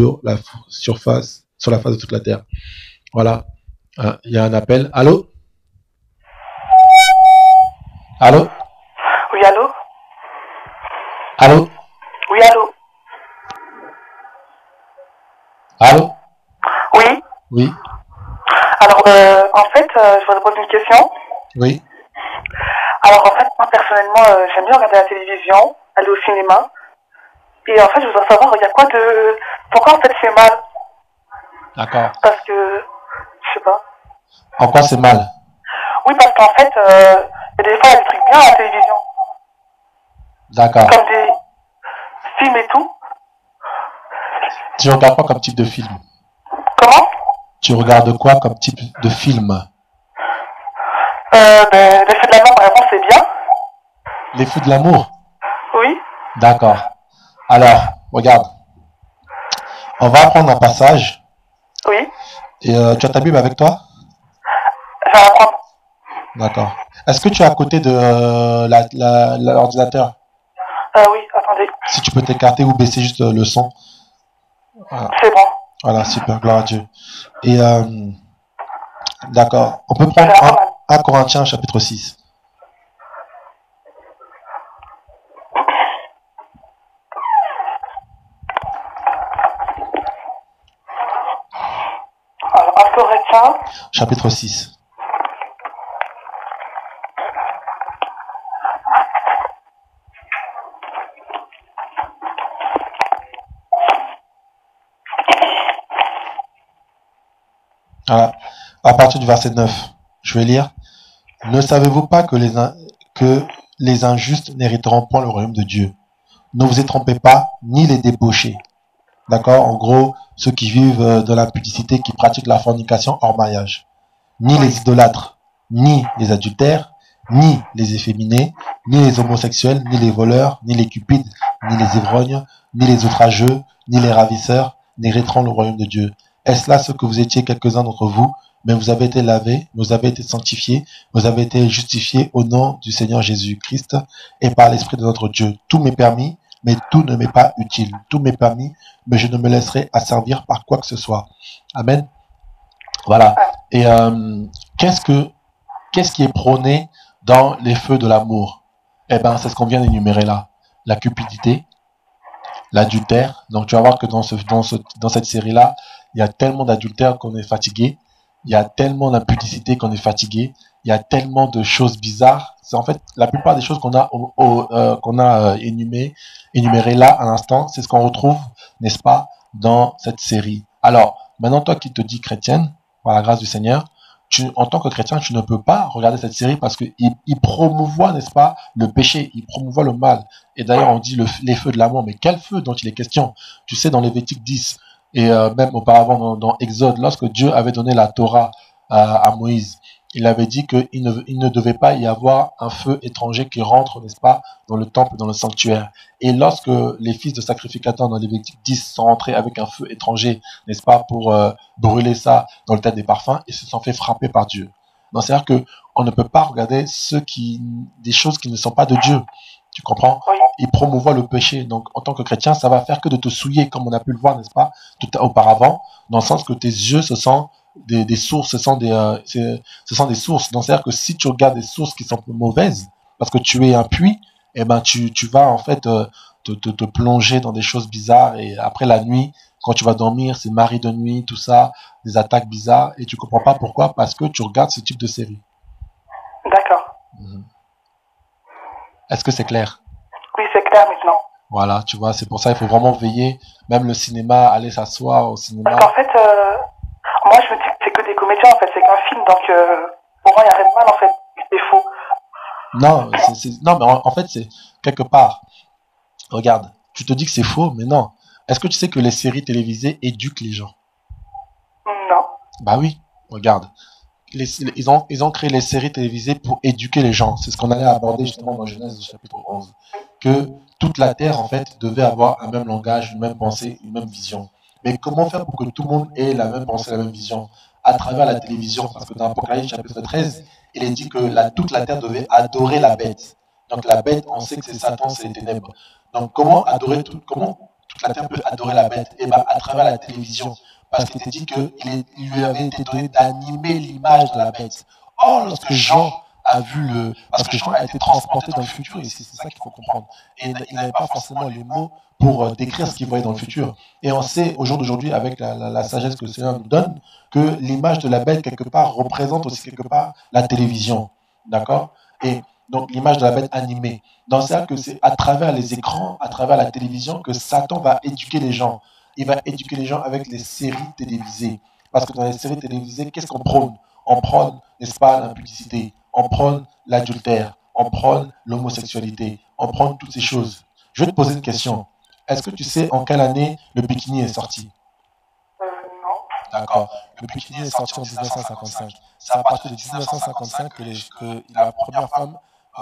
sur la face de toute la terre. Voilà. Il y a un appel. Allô? Allô? Oui, allô? Allô? Oui, allô? Allô? Oui. Oui. Alors, en fait, je voudrais poser une question. Oui. Alors, en fait, moi, personnellement, j'aime bien regarder la télévision, aller au cinéma. Et en fait, je voudrais savoir, il y a quoi de... Pourquoi, en fait, c'est mal? D'accord. Parce que... Je sais pas. En quoi c'est mal? Oui, parce qu'en fait, il y a des fois, il y a des trucs bien à la télévision. D'accord. Comme des films et tout. Tu regardes quoi comme type de film? Comment? Tu regardes quoi comme type de film? Ben, les films de l'amour, par exemple, c'est bien. Les feux de l'amour? Oui. D'accord. Alors, regarde. On va prendre un passage. Oui. Et tu as ta Bible avec toi? Je vais en prendre. D'accord. Est-ce que tu es à côté de l'ordinateur? Oui, attendez. Si tu peux t'écarter ou baisser juste le son. Voilà. C'est bon. Voilà, super, gloire à Dieu. Et d'accord. On peut C'est prendre pas mal. 1 Corinthiens chapitre 6. Alors, 1 Corinthiens. Chapitre 6. Voilà. À partir du verset 9, je vais lire. Ne savez-vous pas que les injustes n'hériteront point le royaume de Dieu? Ne vous y trompez pas, ni les débauchés. D'accord? En gros, ceux qui vivent dans l'impudicité, qui pratiquent la fornication hors mariage. Ni les idolâtres, ni les adultères, ni les efféminés, ni les homosexuels, ni les voleurs, ni les cupides, ni les ivrognes, ni les outrageux, ni les ravisseurs n'hériteront le royaume de Dieu. Est-ce là ce que vous étiez quelques-uns d'entre vous? Mais vous avez été lavés, vous avez été sanctifiés, vous avez été justifiés au nom du Seigneur Jésus-Christ et par l'Esprit de notre Dieu. Tout m'est permis, mais tout ne m'est pas utile. Tout m'est permis, mais je ne me laisserai asservir par quoi que ce soit. Amen. Voilà. Et qu'est-ce qui est prôné dans les feux de l'amour? Eh ben, c'est ce qu'on vient d'énumérer là. La cupidité, l'adultère. Donc, tu vas voir que dans cette série-là, il y a tellement d'adultère qu'on est fatigué. Il y a tellement d'impudicité qu'on est fatigué. Il y a tellement de choses bizarres. C'est en fait la plupart des choses qu'on a énumérées là à l'instant, c'est ce qu'on retrouve, n'est-ce pas, dans cette série. Alors, maintenant, toi qui te dis chrétienne, par la grâce du Seigneur, en tant que chrétien, tu ne peux pas regarder cette série parce qu'il promouvoit, n'est-ce pas, le péché, il promouvoit le mal. Et d'ailleurs, on dit les feux de l'amour, mais quel feu dont il est question? Tu sais, dans Lévitique 10, et même auparavant dans Exode, lorsque Dieu avait donné la Torah à Moïse, il avait dit qu'il ne devait pas y avoir un feu étranger qui rentre, n'est-ce pas, dans le temple, dans le sanctuaire. Et lorsque les fils de sacrificateurs dans Lévitique 10 sont rentrés avec un feu étranger, n'est-ce pas, pour brûler ça dans le tas des parfums, ils se sont fait frapper par Dieu. Donc c'est-à-dire que on ne peut pas regarder des choses qui ne sont pas de Dieu. Tu comprends? Oui. Il promouvoit le péché. Donc, en tant que chrétien, ça va faire que de te souiller, comme on a pu le voir, n'est-ce pas, tout auparavant, dans le sens que tes yeux, ce sont des sources, ce sont des sources. Donc, c'est-à-dire que si tu regardes des sources qui sont mauvaises, parce que tu es un puits, eh ben, tu vas, en fait, te plonger dans des choses bizarres. Et après la nuit, quand tu vas dormir, c'est mari de nuit, tout ça, des attaques bizarres. Et tu comprends pas pourquoi, parce que tu regardes ce type de série. D'accord. Est-ce que c'est clair? Oui, c'est clair maintenant. Voilà, tu vois, c'est pour ça il faut vraiment veiller. Même le cinéma, aller s'asseoir au cinéma. Parce qu'en fait, moi je me dis que c'est que des comédiens en fait, c'est qu'un film, donc pour moi il n'y a rien de mal en fait, c'est faux. Non, non, mais en fait, c'est quelque part. Regarde, tu te dis que c'est faux, mais non. Est-ce que tu sais que les séries télévisées éduquent les gens? Non. Bah oui, regarde. Ils ont créé les séries télévisées pour éduquer les gens. C'est ce qu'on allait aborder justement dans Genèse au chapitre 11. Que toute la terre, en fait, devait avoir un même langage, une même pensée, une même vision. Mais comment faire pour que tout le monde ait la même pensée, la même vision? À travers la télévision. Parce que dans Apocalypse chapitre 13, il est dit que toute la terre devait adorer la bête. Donc la bête, on sait que c'est Satan, c'est les ténèbres. Donc comment toute la terre peut adorer la bête? Et bien à travers la télévision. Parce qu'il était dit qu'il lui avait été donné d'animer l'image de la bête. Or, lorsque Jean a vu parce que Jean a été transporté dans le futur, et c'est ça qu'il faut comprendre. Et il n'avait pas forcément les mots pour décrire ce qu'il voyait dans le futur. Et on sait au jour d'aujourd'hui, avec la sagesse que le Seigneur nous donne, que l'image de la bête, quelque part, représente aussi quelque part la télévision. D'accord? Et donc l'image de la bête animée. Dans ça, que c'est à travers les écrans, à travers la télévision, que Satan va éduquer les gens. Il va éduquer les gens avec les séries télévisées. Parce que dans les séries télévisées, qu'est-ce qu'on prône? On prône, n'est-ce pas, l'impudicité, on prône l'adultère, on prône l'homosexualité, on prône toutes ces choses. Je vais te poser une question. Est-ce que tu sais en quelle année le bikini est sorti? Non. D'accord. Le bikini est sorti en 1955. C'est à partir de 1955 que la première femme,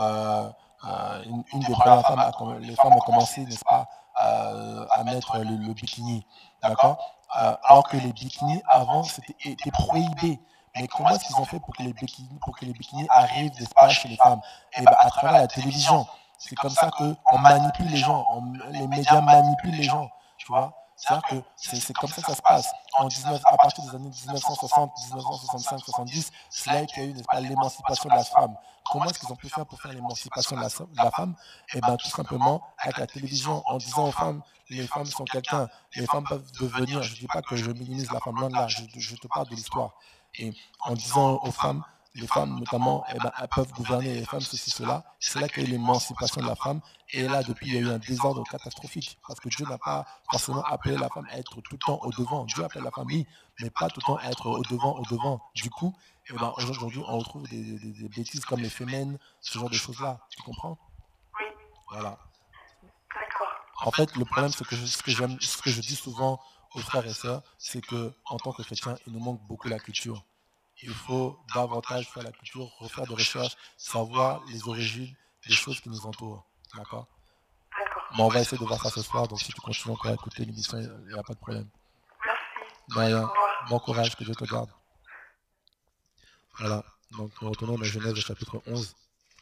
une des premières femmes, les femmes ont commencé, n'est-ce pas, à mettre le bikini. D'accord. Alors que les bikinis avant étaient prohibés. Mais comment est-ce qu'ils ont fait pour que les bikinis arrivent, n'est-ce pas, chez les femmes? Et bien, à travers la télévision. C'est comme ça qu'on manipule les gens. Les médias manipulent les gens. Tu vois? C'est-à-dire que c'est comme ça que ça se passe. À partir des années 1960, 1965, 70, c'est là qu'il y a eu, n'est-ce pas, l'émancipation de la femme. Comment est-ce qu'ils ont pu faire pour faire l'émancipation de la femme? Eh bien, tout simplement avec la télévision, en disant aux femmes, les femmes sont quelqu'un, les femmes peuvent devenir, je ne dis pas que je minimise la femme, loin de là, je te parle de l'histoire. Et en disant aux femmes, les femmes notamment, eh ben, elles peuvent gouverner, les femmes, ceci, cela. C'est là qu'il y a eu l'émancipation de la femme. Et là, depuis, il y a eu un désordre catastrophique. Parce que Dieu n'a pas forcément appelé la femme à être tout le temps au devant. Dieu appelle la femme, oui, mais pas tout le temps à être au devant, au devant. Du coup, eh ben, aujourd'hui, on retrouve des bêtises comme les fémènes, ce genre de choses-là. Tu comprends? Oui. Voilà. D'accord. En fait, le problème, c'est que ce que je dis souvent aux frères et sœurs, c'est que en tant que chrétien, il nous manque beaucoup la culture. Il faut davantage faire la culture, refaire des recherches, savoir les origines des choses qui nous entourent. D'accord? Bon, on va essayer de voir ça ce soir, donc si tu continues encore à écouter l'émission, il n'y a pas de problème. Merci. De rien. Bon courage, que Dieu te garde. Voilà, donc nous retournons dans Genèse au chapitre 11.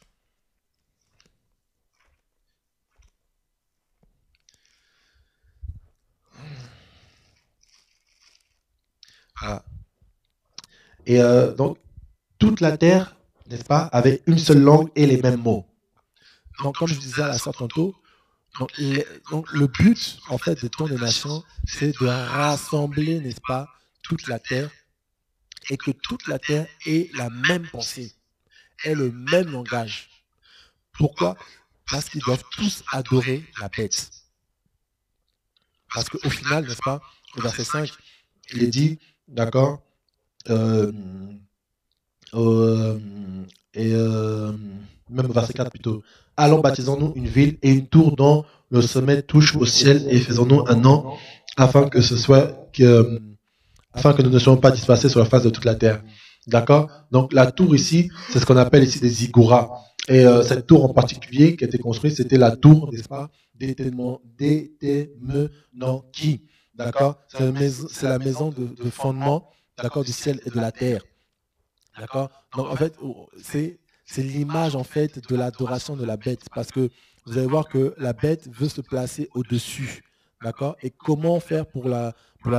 Voilà. Et donc, toute la terre, n'est-ce pas, avait une seule langue et les mêmes mots. Donc, comme je disais à la sœur tantôt, donc, le but, en fait, de ton des nations, c'est de rassembler, n'est-ce pas, toute la terre, et que toute la terre ait la même pensée, ait le même langage. Pourquoi? Parce qu'ils doivent tous adorer la bête. Parce qu'au final, n'est-ce pas, au verset 5, il est dit, d'accord, même au verset 4 plutôt, allons baptisons-nous une ville et une tour dont le sommet touche au ciel et faisons-nous un nom afin que nous ne soyons pas dispersés sur la face de toute la terre. D'accord? Donc la tour ici, c'est ce qu'on appelle ici des ziggourats. Et cette tour en particulier qui a été construite, c'était la tour, n'est-ce pas, d'Etemenanki. D'accord? C'est la maison de fondement, d'accord, du ciel et de la terre. D'accord? Donc en fait, c'est l'image en fait de l'adoration de la bête, parce que vous allez voir que la bête veut se placer au-dessus. D'accord? Et comment faire pour le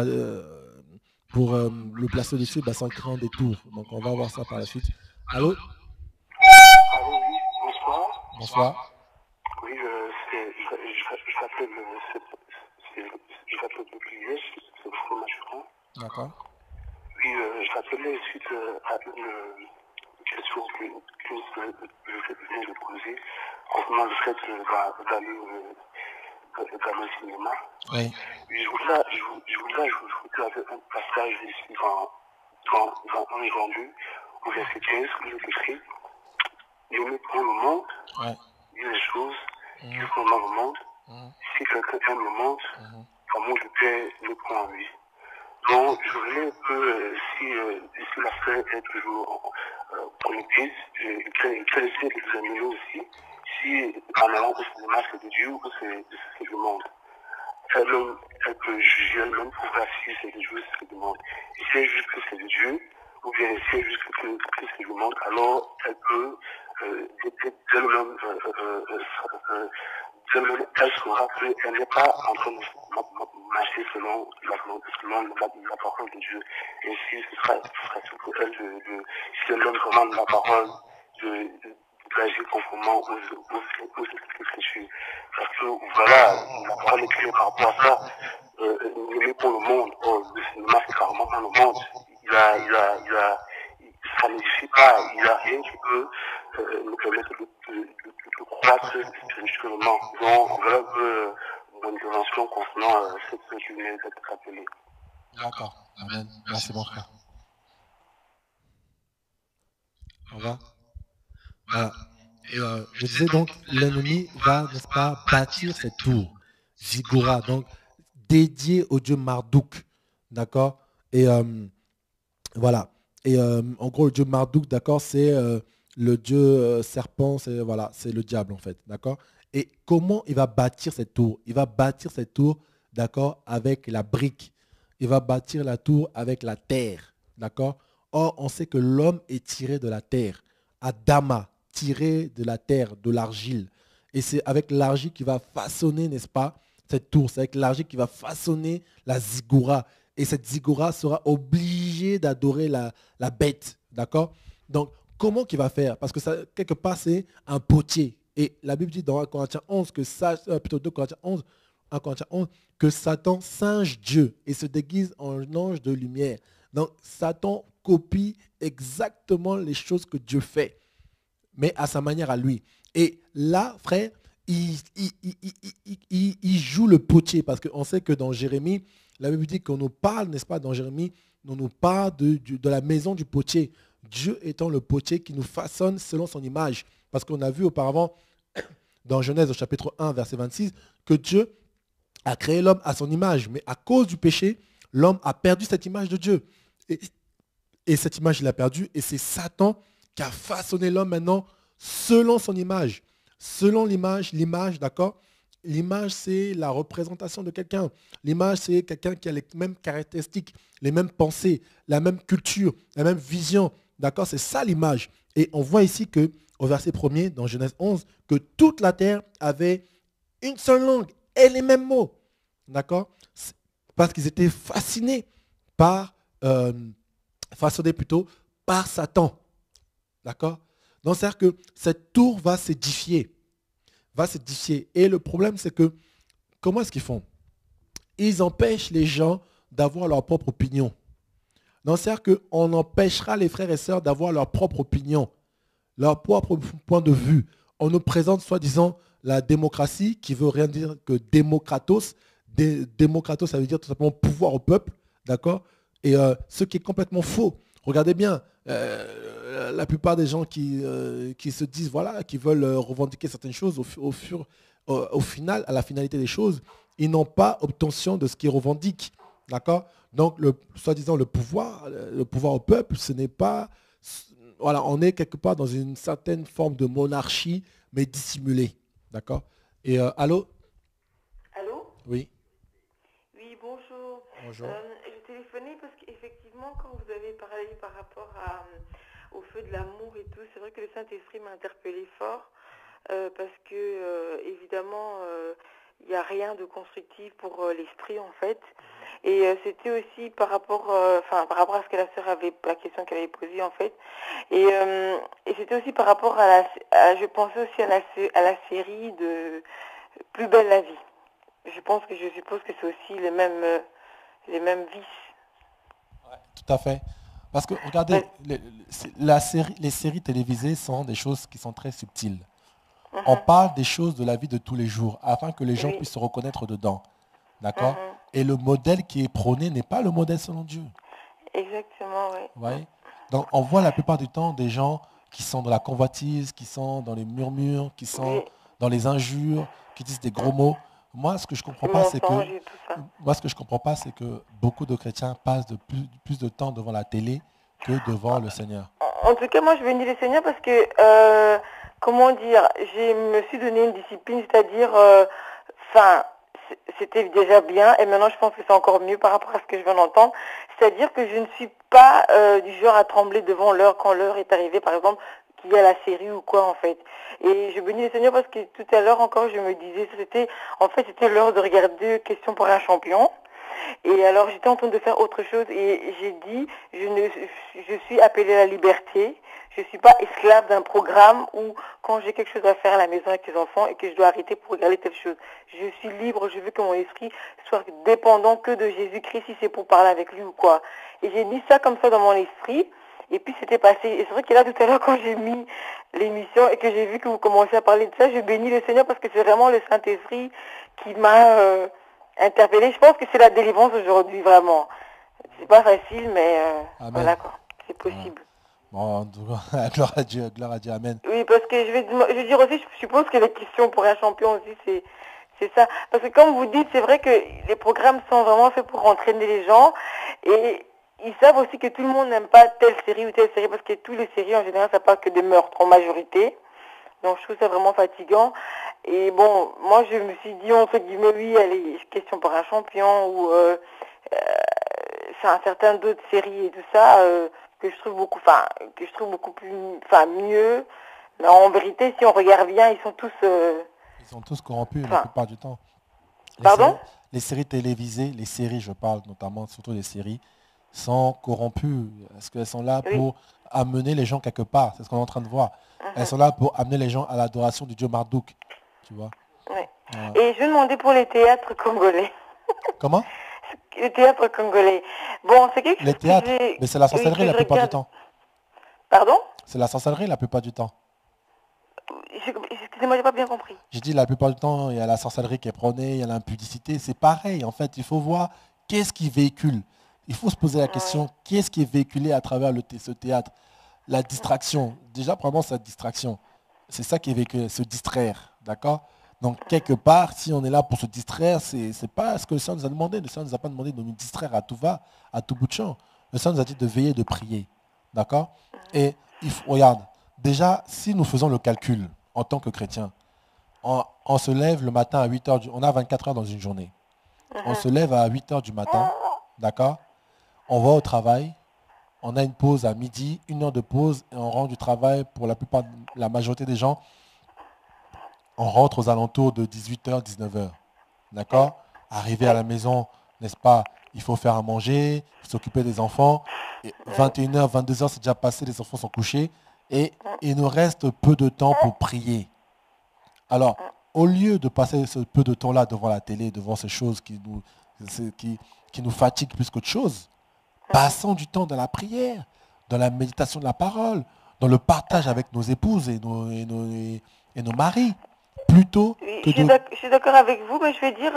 placer au-dessus? C'est en créant des tours. Donc on va voir ça par la suite. Allô? Allô, oui, bonsoir. Bonsoir. Oui, je rappelle depuis hier, c'est le fromage franc. D'accord. Puis je rappelais suite à une question que je viens de poser concernant le fait d'aller dans le cinéma. Oui. Je voudrais ajouter un passage suivant Jean 2, au verset 15, où il est écrit, aimez pour le monde, dit les choses, qui sont dans le monde. Si quelqu'un aime le monde, l'amour du Père n'est point en lui. Donc, je voulais un peu, si la fête est toujours pour l'église, quel essaie de examiner aussi, si en allant au cinéma c'est de Dieu ou c'est du monde. Elle peut juger elle-même pour voir si c'est de Dieu ou c'est du monde. Et si elle juge que c'est de Dieu, ou bien si elle juge que c'est du monde, alors elle peut d'elle-même, elle saura qu'elle n'est pas en train de marcher selon la parole de Dieu. Et si ce sera facile pour elle si elle donne vraiment la parole d'agir conformément aux Écritures. Parce que voilà, la parole est claire par rapport à ça. L'aimer pour le monde, le cinéma c'est carrément dans le monde. Ça n'existe pas, il n'y a rien qui peut nous permettre de croître spirituellement. Donc voilà un peu mon intervention concernant ce qui vient d'être rappelé. D'accord. Amen. Merci mon frère. Au revoir. Voilà. Et je disais donc, l'ennemi va, n'est-ce pas, bâtir cette tour, Ziggoura, donc dédiée au dieu Marduk, d'accord. Et voilà. Et en gros, le dieu Marduk, d'accord, c'est le dieu serpent, c'est voilà, c'est le diable en fait, d'accord. Et comment il va bâtir cette tour? Il va bâtir cette tour, d'accord, avec la brique. Il va bâtir la tour avec la terre, d'accord. Or, on sait que l'homme est tiré de la terre, Adama, tiré de la terre, de l'argile. Et c'est avec l'argile qu'il va façonner, n'est-ce pas, cette tour. C'est avec l'argile qu'il va façonner la ziggoura. Et cette ziggoura sera obligée d'adorer la bête. D'accord? Donc, comment qu'il va faire? Parce que ça, quelque part, c'est un potier. Et la Bible dit dans 1 Corinthiens 11, plutôt 2 Corinthiens 11, 1 Corinthiens 11, que Satan singe Dieu et se déguise en ange de lumière. Donc, Satan copie exactement les choses que Dieu fait, mais à sa manière à lui. Et là, frère, il joue le potier, parce qu'on sait que dans Jérémie, la Bible dit qu'on nous parle, n'est-ce pas, dans Jérémie, on nous parle de la maison du potier. Dieu étant le potier qui nous façonne selon son image. Parce qu'on a vu auparavant, dans Genèse au chapitre 1, verset 26, que Dieu a créé l'homme à son image. Mais à cause du péché, l'homme a perdu cette image de Dieu. Et cette image, il a perdu. Et c'est Satan qui a façonné l'homme maintenant selon son image. Selon l'image, d'accord? L'image, c'est la représentation de quelqu'un. L'image, c'est quelqu'un qui a les mêmes caractéristiques, les mêmes pensées, la même culture, la même vision. D'accord? C'est ça l'image. Et on voit ici que, au verset 1er, dans Genèse 11, que toute la terre avait une seule langue et les mêmes mots. D'accord? Parce qu'ils étaient fascinés façonnés plutôt par Satan. D'accord? Donc, c'est-à-dire que cette tour va s'édifier. Et le problème, c'est que, comment est-ce qu'ils font? Ils empêchent les gens d'avoir leur propre opinion. Donc, c'est-à-dire qu'on empêchera les frères et sœurs d'avoir leur propre opinion, leur propre point de vue. On nous présente, soi-disant, la démocratie, qui veut rien dire que démocratos. Démocratos, ça veut dire tout simplement pouvoir au peuple, d'accord? Et ce qui est complètement faux. Regardez bien, la plupart des gens qui se disent, voilà, qui veulent revendiquer certaines choses au final, à la finalité des choses, ils n'ont pas obtention de ce qu'ils revendiquent. D'accord? Donc, soi-disant, le pouvoir au peuple, ce n'est pas... Voilà, on est quelque part dans une certaine forme de monarchie, mais dissimulée. D'accord? Et allô? Allô? Oui. Oui, bonjour. Bonjour. Je téléphonais parce qu'effectivement, quand vous avez parlé par rapport au feu de l'amour et tout, c'est vrai que le Saint-Esprit m'a interpellé fort parce que, évidemment, il n'y a rien de constructif pour l'esprit, en fait. Et c'était aussi par rapport à ce que la sœur la question qu'elle avait posée, en fait. Et c'était aussi par rapport je pensais aussi à la série de Plus belle la vie. Je suppose que c'est aussi les mêmes vices. Ouais, tout à fait. Parce que, regardez, les séries télévisées sont des choses qui sont très subtiles. On parle des choses de la vie de tous les jours afin que les gens puissent se reconnaître dedans. D'accord? Et le modèle qui est prôné n'est pas le modèle selon Dieu. Exactement, oui. Vous voyez? Donc, on voit la plupart du temps des gens qui sont dans la convoitise, qui sont dans les murmures, qui sont Oui, dans les injures, qui disent des gros mots. Moi, ce que je comprends les pas, c'est que mensonges et tout ça. moi, ce que je comprends pas, c'est que beaucoup de chrétiens passent plus de temps devant la télé que devant le Seigneur. En tout cas, moi, je bénis le Seigneur parce que, comment dire, je me suis donné une discipline, c'est-à-dire, enfin, c'était déjà bien, et maintenant, je pense que c'est encore mieux par rapport à ce que je viens d'entendre. C'est-à-dire que je ne suis pas du genre à trembler devant l'heure quand l'heure est arrivée, par exemple, qu'il y a la série ou quoi, en fait. Et je bénis le Seigneur parce que tout à l'heure encore, je me disais, c'était l'heure de regarder Question pour un champion. Et alors j'étais en train de faire autre chose et j'ai dit, je suis appelée à la liberté. Je ne suis pas esclave d'un programme où quand j'ai quelque chose à faire à la maison avec les enfants et que je dois arrêter pour regarder telle chose. Je suis libre, je veux que mon esprit soit dépendant que de Jésus-Christ si c'est pour parler avec lui ou quoi. Et j'ai mis ça comme ça dans mon esprit. Et puis c'était passé. Et c'est vrai que là tout à l'heure quand j'ai mis l'émission et que j'ai vu que vous commencez à parler de ça, je bénis le Seigneur parce que c'est vraiment le Saint-Esprit qui m'a interpellé. Je pense que c'est la délivrance aujourd'hui, vraiment. C'est pas facile, mais Amen. voilà quoi, c'est Voilà. possible. Bon, en tout cas, gloire à Dieu, amen. Oui, parce que je vais dire aussi, je suppose que les questions pour un champion aussi, c'est ça. Parce que comme vous dites, c'est vrai que les programmes sont vraiment faits pour entraîner les gens. Et ils savent aussi que tout le monde n'aime pas telle série ou telle série, parce que toutes les séries, en général, ça parle que des meurtres en majorité. Donc je trouve ça vraiment fatigant. Et bon, moi je me suis dit, entre guillemets, oui, allez, question pour un champion, ou c'est un certain d'autres séries et tout ça, que je trouve beaucoup plus, mieux. Mais en vérité, si on regarde bien, ils sont tous, Ils sont tous corrompus la plupart du temps. pardon? Les séries télévisées, les séries, je parle notamment, surtout les séries, sont corrompues. Est-ce qu'elles sont là Oui. pour amener les gens quelque part? C'est ce qu'on est en train de voir. Elles sont là pour amener les gens à l'adoration du dieu Marduk. Tu vois? Oui. Voilà. Et je demandais pour les théâtres congolais. Comment? Les théâtres congolais. Bon, c'est quelque Les chose théâtres, que j'ai... mais c'est la Oui, sorcellerie que la je plupart du regarde. temps. Pardon? C'est la sorcellerie la plupart du temps. Excusez-moi, j'ai pas bien compris. J'ai dit la plupart du temps, il y a la sorcellerie qui est prônée, il y a l'impudicité. C'est pareil, en fait. Il faut voir qu'est-ce qui véhicule. Il faut se poser la question, qu'est-ce qui est véhiculé à travers ce théâtre? La distraction. Déjà, probablement, cette distraction. C'est ça qui est véhiculé, se distraire. D'accord? Donc, quelque part, si on est là pour se distraire, c'est pas ce que le Seigneur nous a demandé. Le Seigneur ne nous a pas demandé de nous distraire à tout va, à tout bout de champ. Le Seigneur nous a dit de veiller, de prier. D'accord? Et regarde, déjà, si nous faisons le calcul en tant que chrétiens, on se lève le matin à 8 heures, on a 24 heures dans une journée. On se lève à 8 heures du matin, d'accord? On va au travail, on a une pause à midi, 1 heure de pause, et on rentre du travail pour la majorité des gens. On rentre aux alentours de 18 heures, 19 heures, d'accord? Arrivé à la maison, n'est-ce pas? Il faut faire à manger, s'occuper des enfants. 21 heures, 22 heures, c'est déjà passé, les enfants sont couchés. Et il nous reste peu de temps pour prier. Alors, au lieu de passer ce peu de temps-là devant la télé, devant ces choses qui nous fatiguent plus qu'autre chose, passons du temps dans la prière, dans la méditation de la parole, dans le partage avec nos épouses et nos maris, plutôt Oui, que je suis d'accord avec vous, mais je vais dire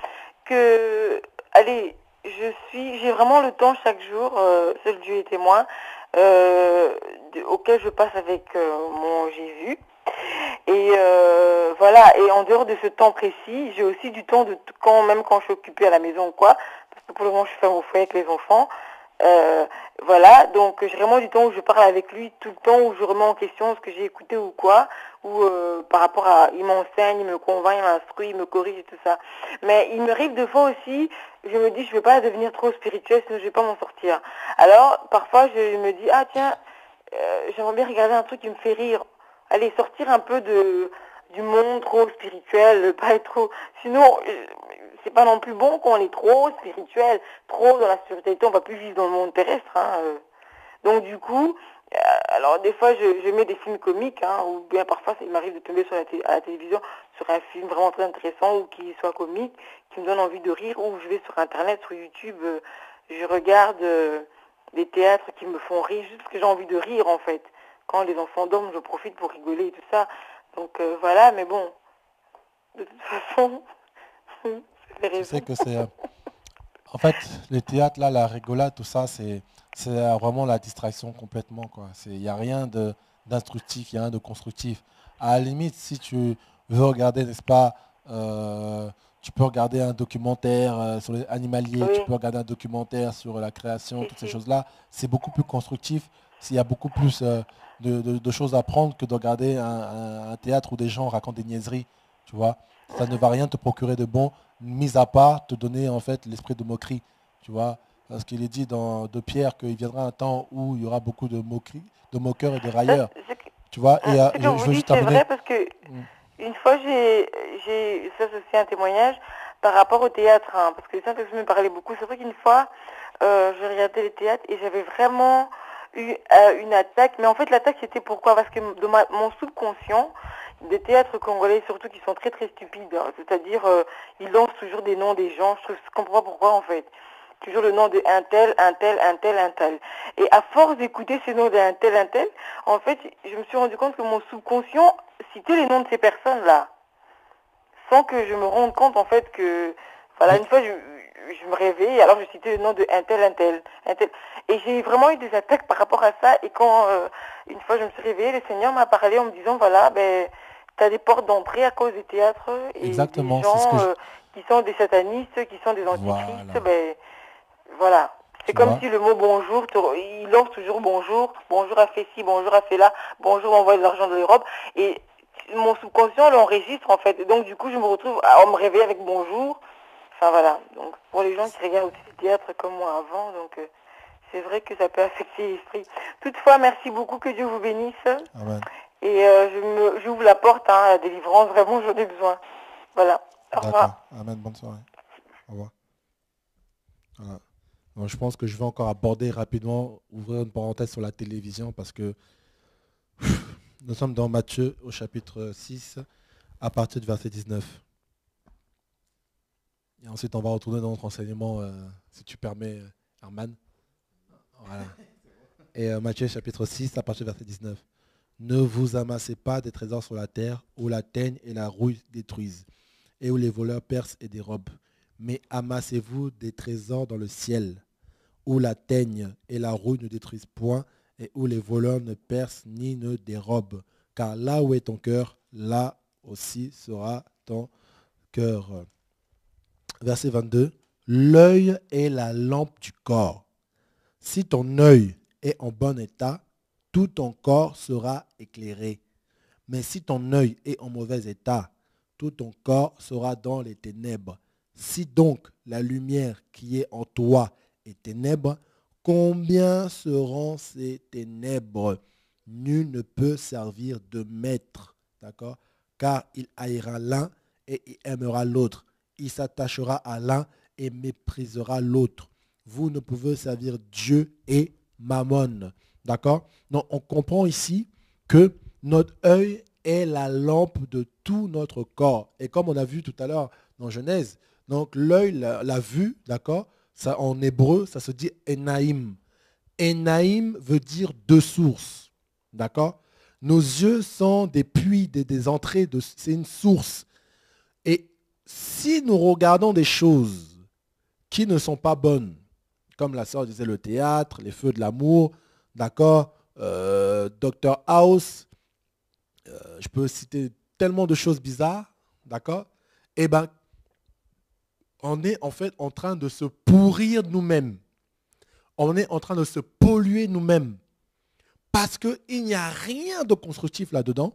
que, allez, j'ai vraiment le temps chaque jour, seul Dieu est témoin, auquel je passe avec mon Jésus. Et voilà, et en dehors de ce temps précis, j'ai aussi du temps même quand je suis occupée à la maison ou quoi, parce que pour le moment je suis femme au foyer avec les enfants. Voilà, donc j'ai vraiment du temps où je parle avec lui, tout le temps où je remets en question ce que j'ai écouté ou quoi, ou par rapport à, il m'enseigne, il me convainc, il m'instruit, il me corrige et tout ça. Mais il m'arrive deux fois aussi, je me dis je vais pas devenir trop spirituelle, sinon je vais pas m'en sortir. Alors parfois je me dis ah tiens, j'aimerais bien regarder un truc qui me fait rire. Allez, sortir un peu du monde trop spirituel, pas être trop... Sinon, c'est pas non plus bon quand on est trop spirituel, trop dans la spiritualité, on va plus vivre dans le monde terrestre. Donc du coup, alors des fois je mets des films comiques, ou bien parfois il m'arrive de tomber à la télévision sur un film vraiment très intéressant ou qui soit comique, qui me donne envie de rire, ou je vais sur Internet, sur YouTube, je regarde des théâtres qui me font rire, juste parce que j'ai envie de rire en fait. Quand les enfants dorment, je profite pour rigoler et tout ça. Donc voilà, mais bon, de toute façon, tu sais que c'est... En fait, le théâtre, là, la rigolade, tout ça, c'est vraiment la distraction complètement, quoi. Il n'y a rien d'instructif, il n'y a rien de constructif. À la limite, si tu veux regarder, n'est-ce pas, tu peux regarder un documentaire sur les animaliers, tu Oui, peux regarder un documentaire sur la création, si, toutes ces si. choses-là. C'est beaucoup plus constructif. Il y a beaucoup plus de choses à prendre que de regarder un théâtre où des gens racontent des niaiseries, tu vois. Ça ne va rien te procurer de bon, mis à part te donner en fait l'esprit de moquerie, tu vois. Parce qu'il est dit de Pierre qu'il viendra un temps où il y aura beaucoup de moquerie, de moqueurs et de Ça, railleurs, ce que, tu vois. Et ce que je vous veux juste dites, c'est terminer. vrai parce que Mm. une fois, ça c'est aussi un témoignage par rapport au théâtre, hein, parce que le Saint-Esprit me parlait beaucoup. C'est vrai qu'une fois, je regardais le théâtre et j'avais vraiment eu une attaque. Mais en fait, l'attaque, c'était pourquoi? Parce que mon subconscient, des théâtres congolais, surtout, qui sont très très stupides, hein. C'est-à-dire, ils lancent toujours des noms des gens. Je comprends pas pourquoi, en fait. Toujours le nom de un tel, un tel, un tel, un tel. Et à force d'écouter ces noms d'un tel, un tel, en fait, je me suis rendu compte que mon subconscient citait les noms de ces personnes-là, sans que je me rende compte, en fait, que, voilà, Mais une fois, je me réveille, et alors je citais le nom de un tel, un tel, un tel. Et j'ai vraiment eu des attaques par rapport à ça, et quand, une fois, je me suis réveillée, le Seigneur m'a parlé en me disant, voilà, ben, t'as des portes d'entrée à cause des théâtres, et des exactement, c'est ce que gens qui sont des satanistes, qui sont des antichrists, voilà, ben, voilà. C'est tu comme vois. si le mot bonjour, il lance toujours bonjour, bonjour a fait ci, bonjour a fait là, bonjour envoie de l'argent de l'Europe. Et mon subconscient l'enregistre en fait. Et donc du coup, je me retrouve à me réveiller avec bonjour. Enfin voilà. Donc pour les gens qui regardent aussi du théâtre comme moi avant, donc c'est vrai que ça peut affecter l'esprit. Toutefois, merci beaucoup, que Dieu vous bénisse. Amen. Et j'ouvre la porte à la délivrance, vraiment j'en ai besoin. Voilà. Au D'accord. revoir. Amen. Bonne soirée. Au revoir. Voilà. Donc, je pense que je vais encore aborder rapidement, ouvrir une parenthèse sur la télévision parce que nous sommes dans Matthieu au chapitre 6 à partir du verset 19. Et ensuite, on va retourner dans notre enseignement, si tu permets, Herman. Voilà. Et Matthieu chapitre 6 à partir du verset 19. Ne vous amassez pas des trésors sur la terre où la teigne et la rouille détruisent et où les voleurs percent et dérobent. Mais amassez-vous des trésors dans le ciel où la teigne et la rouille ne détruisent point et où les voleurs ne percent ni ne dérobent. Car là où est ton cœur, là aussi sera ton cœur. Verset 22. L'œil est la lampe du corps. Si ton œil est en bon état, tout ton corps sera éclairé. Mais si ton œil est en mauvais état, tout ton corps sera dans les ténèbres. Si donc la lumière qui est en toi est ténèbres, combien seront ces ténèbres? Nul ne peut servir de maître, d'accord? Car il haïra l'un et il aimera l'autre. Il s'attachera à l'un et méprisera l'autre. Vous ne pouvez servir Dieu et Mammon. D'accord? Donc, on comprend ici que notre œil est la lampe de tout notre corps. Et comme on a vu tout à l'heure dans Genèse, donc l'œil, la vue, d'accord? Ça, en hébreu, ça se dit Enaïm. Enaïm veut dire deux sources. D'accord? Nos yeux sont des puits, des entrées, c'est une source. Et si nous regardons des choses qui ne sont pas bonnes, comme la sœur disait, le théâtre, les feux de l'amour, d'accord, Dr House, je peux citer tellement de choses bizarres, d'accord, eh bien, on est en fait en train de se pourrir nous-mêmes. On est en train de se polluer nous-mêmes. Parce qu'il n'y a rien de constructif là-dedans.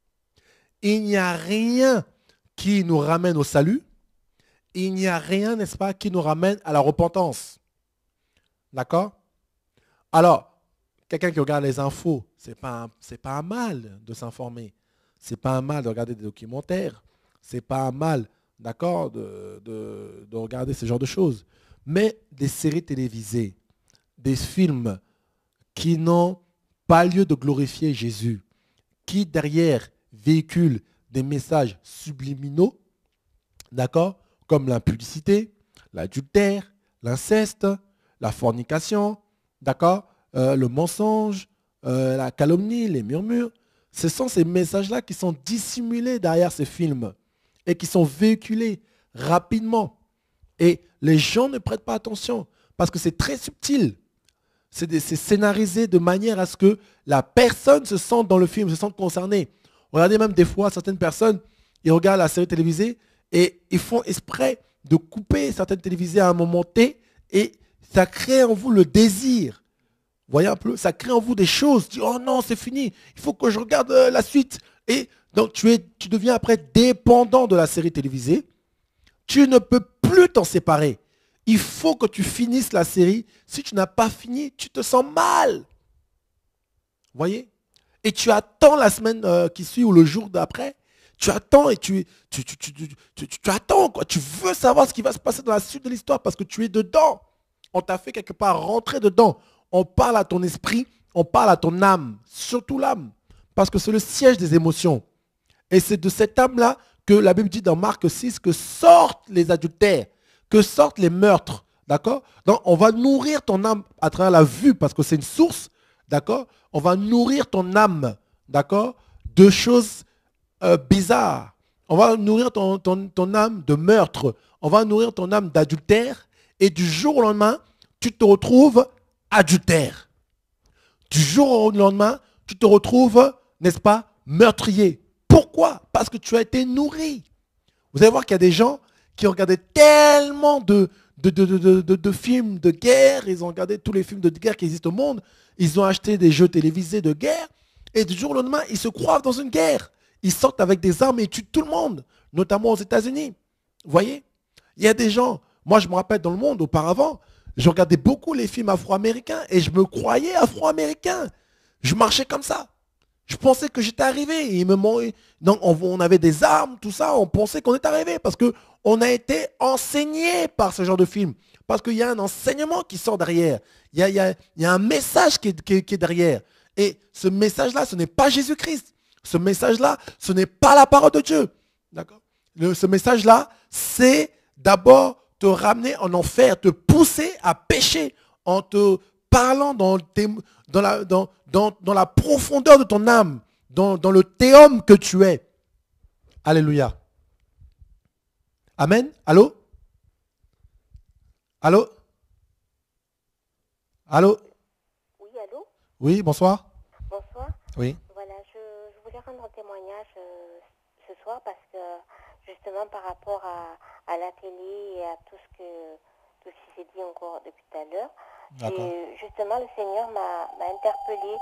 Il n'y a rien qui nous ramène au salut. Il n'y a rien, n'est-ce pas, qui nous ramène à la repentance. D'accord? Alors, quelqu'un qui regarde les infos, c'est pas un mal de s'informer. C'est pas un mal de regarder des documentaires. C'est pas un mal, d'accord, de regarder ce genre de choses. Mais des séries télévisées, des films qui n'ont pas lieu de glorifier Jésus, qui derrière véhiculent des messages subliminaux, d'accord, comme l'impudicité, l'adultère, l'inceste, la fornication, d'accord, le mensonge, la calomnie, les murmures. Ce sont ces messages-là qui sont dissimulés derrière ces films et qui sont véhiculés rapidement. Et les gens ne prêtent pas attention parce que c'est très subtil. C'est scénarisé de manière à ce que la personne se sente dans le film, se sente concernée. Regardez même des fois, certaines personnes, ils regardent la série télévisée et ils font exprès de couper certaines télévisées à un moment T et ça crée en vous le désir. Vous voyez un peu, ça crée en vous des choses. Tu dis, oh non, c'est fini, il faut que je regarde la suite. Et donc tu deviens après dépendant de la série télévisée. Tu ne peux plus t'en séparer. Il faut que tu finisses la série. Si tu n'as pas fini, tu te sens mal. Vous voyez? Et tu attends la semaine qui suit ou le jour d'après. Tu attends et tu attends, quoi. Tu veux savoir ce qui va se passer dans la suite de l'histoire parce que tu es dedans. On t'a fait quelque part rentrer dedans. On parle à ton esprit, on parle à ton âme, surtout l'âme, parce que c'est le siège des émotions. Et c'est de cette âme-là que la Bible dit dans Marc 6 que sortent les adultères, que sortent les meurtres, d'accord? Donc on va nourrir ton âme à travers la vue, parce que c'est une source, d'accord? On va nourrir ton âme, d'accord? De choses bizarres. On va nourrir ton âme de meurtre. On va nourrir ton âme d'adultère. Et du jour au lendemain, tu te retrouves adultère. Du jour au lendemain, tu te retrouves, n'est-ce pas, meurtrier. Pourquoi? Parce que tu as été nourri. Vous allez voir qu'il y a des gens qui ont regardé tellement de films de guerre, ils ont regardé tous les films de guerre qui existent au monde, ils ont acheté des jeux télévisés de guerre, et du jour au lendemain, ils se croient dans une guerre. Ils sortent avec des armes et ils tuent tout le monde, notamment aux États-Unis. Vous voyez? Il y a des gens, moi je me rappelle dans le monde auparavant, je regardais beaucoup les films afro-américains et je me croyais afro-américain. Je marchais comme ça. Je pensais que j'étais arrivé. Donc on avait des armes, tout ça. On pensait qu'on était arrivé parce qu'on a été enseigné par ce genre de film. Parce qu'il y a un enseignement qui sort derrière. Il y a un message qui est derrière. Et ce message-là, ce n'est pas Jésus-Christ. Ce message-là, ce n'est pas la parole de Dieu. D'accord? Ce message-là, c'est d'abord te ramener en enfer, te pousser à pécher en te parlant dans la profondeur de ton âme, dans le théum que tu es. Alléluia. Amen. Allô? Allô? Allô? Oui, allô? Oui, bonsoir. Bonsoir. Oui. Voilà, je voulais rendre un témoignage ce soir parce que justement par rapport à la télé et à tout ce qui s'est dit encore depuis tout à l'heure, et justement le Seigneur m'a interpellée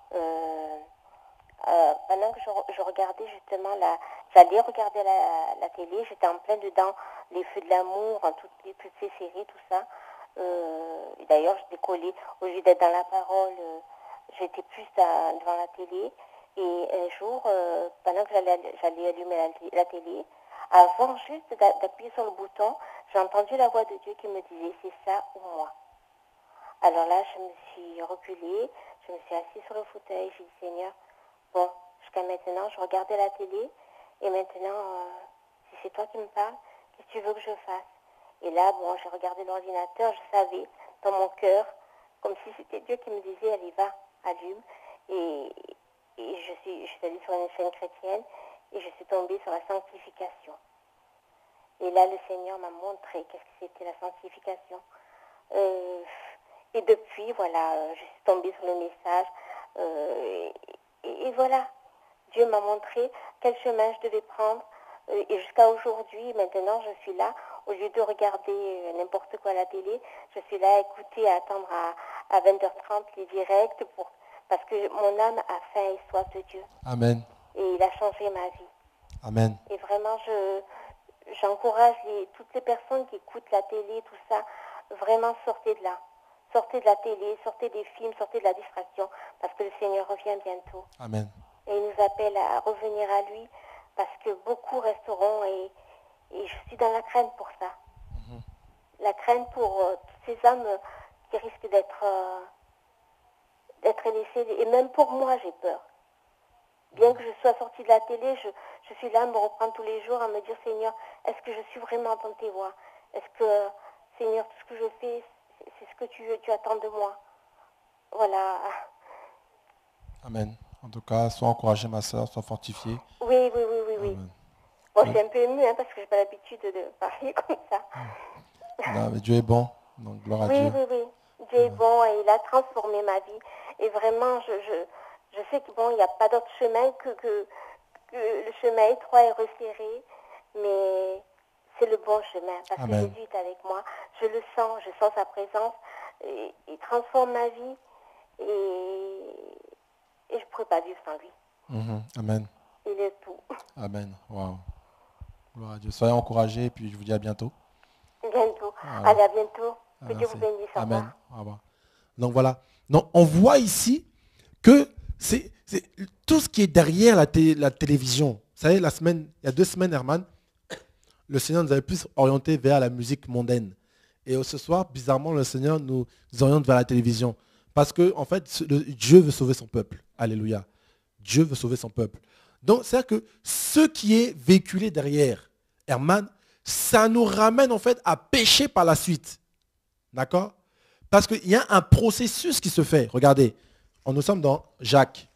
pendant que je regardais justement j'allais regarder la télé, j'étais en plein dedans, les feux de l'amour, toutes ces séries, tout ça. D'ailleurs, j'étais collée, au lieu d'être dans la parole, j'étais plus devant la télé. Et un jour, pendant que j'allais allumer la télé, avant juste d'appuyer sur le bouton, j'ai entendu la voix de Dieu qui me disait « c'est ça ou moi ». Alors là, je me suis reculée, je me suis assise sur le fauteuil, j'ai dit « Seigneur, bon, jusqu'à maintenant, je regardais la télé, et maintenant, si c'est toi qui me parles, qu'est-ce que tu veux que je fasse ?» Et là, bon, j'ai regardé l'ordinateur, je savais, dans mon cœur, comme si c'était Dieu qui me disait « allez, va, allume ». Et je suis allée sur une chaîne chrétienne, et je suis tombée sur la sanctification. Et là, le Seigneur m'a montré qu'est-ce que c'était la sanctification. Et depuis, voilà, je suis tombée sur le message. Et voilà, Dieu m'a montré quel chemin je devais prendre. Et jusqu'à aujourd'hui, maintenant, je suis là. Au lieu de regarder n'importe quoi à la télé, je suis là à écouter, à attendre à 20h30 les directs parce que mon âme a faim et soif de Dieu. Amen. Et il a changé ma vie. Amen. Et vraiment, j'encourage toutes les personnes qui écoutent la télé, tout ça, vraiment sortez de là. Sortez de la télé, sortez des films, sortez de la distraction, parce que le Seigneur revient bientôt. Amen. Et il nous appelle à revenir à lui, parce que beaucoup resteront, et je suis dans la crainte pour ça. Mm-hmm. La crainte pour toutes ces âmes qui risquent d'être laissées, et même pour moi, j'ai peur. Bien que je sois sortie de la télé, je suis là à me reprendre tous les jours, à me dire, Seigneur, est-ce que je suis vraiment dans tes voies? Est-ce que, Seigneur, tout ce que je fais, c'est ce que tu attends de moi? Voilà. Amen. En tout cas, sois encouragée, ma soeur, sois fortifiée. Oui. Bon, je suis un peu émue, parce que je n'ai pas l'habitude de parler comme ça. Non, mais Dieu est bon. Donc, gloire à Oui, Dieu. oui, oui. Dieu est bon et il a transformé ma vie. Et vraiment, je sais que bon, il n'y a pas d'autre chemin que le chemin étroit et resserré, mais c'est le bon chemin parce que Amen. Jésus est avec moi. Je le sens, je sens sa présence. Et il transforme ma vie et je ne pourrais pas vivre sans lui. Amen. Il est tout. Amen. Wow. Gloire à Dieu. Soyez encouragés et puis je vous dis à bientôt. Bientôt. Voilà. Allez, à bientôt. Que Dieu Merci. vous bénisse. Au Amen. revoir. Au revoir. Donc voilà. Donc on voit ici que c'est tout ce qui est derrière la télévision. Vous savez, il y a 2 semaines, Herman, le Seigneur nous avait plus orienté vers la musique mondaine. Et ce soir, bizarrement, le Seigneur nous oriente vers la télévision. Parce que, en fait, Dieu veut sauver son peuple. Alléluia. Dieu veut sauver son peuple. Donc, c'est-à-dire que ce qui est véhiculé derrière, Herman, ça nous ramène en fait à pécher par la suite. D'accord? Parce qu'il y a un processus qui se fait. Regardez, nous sommes dans Jacques.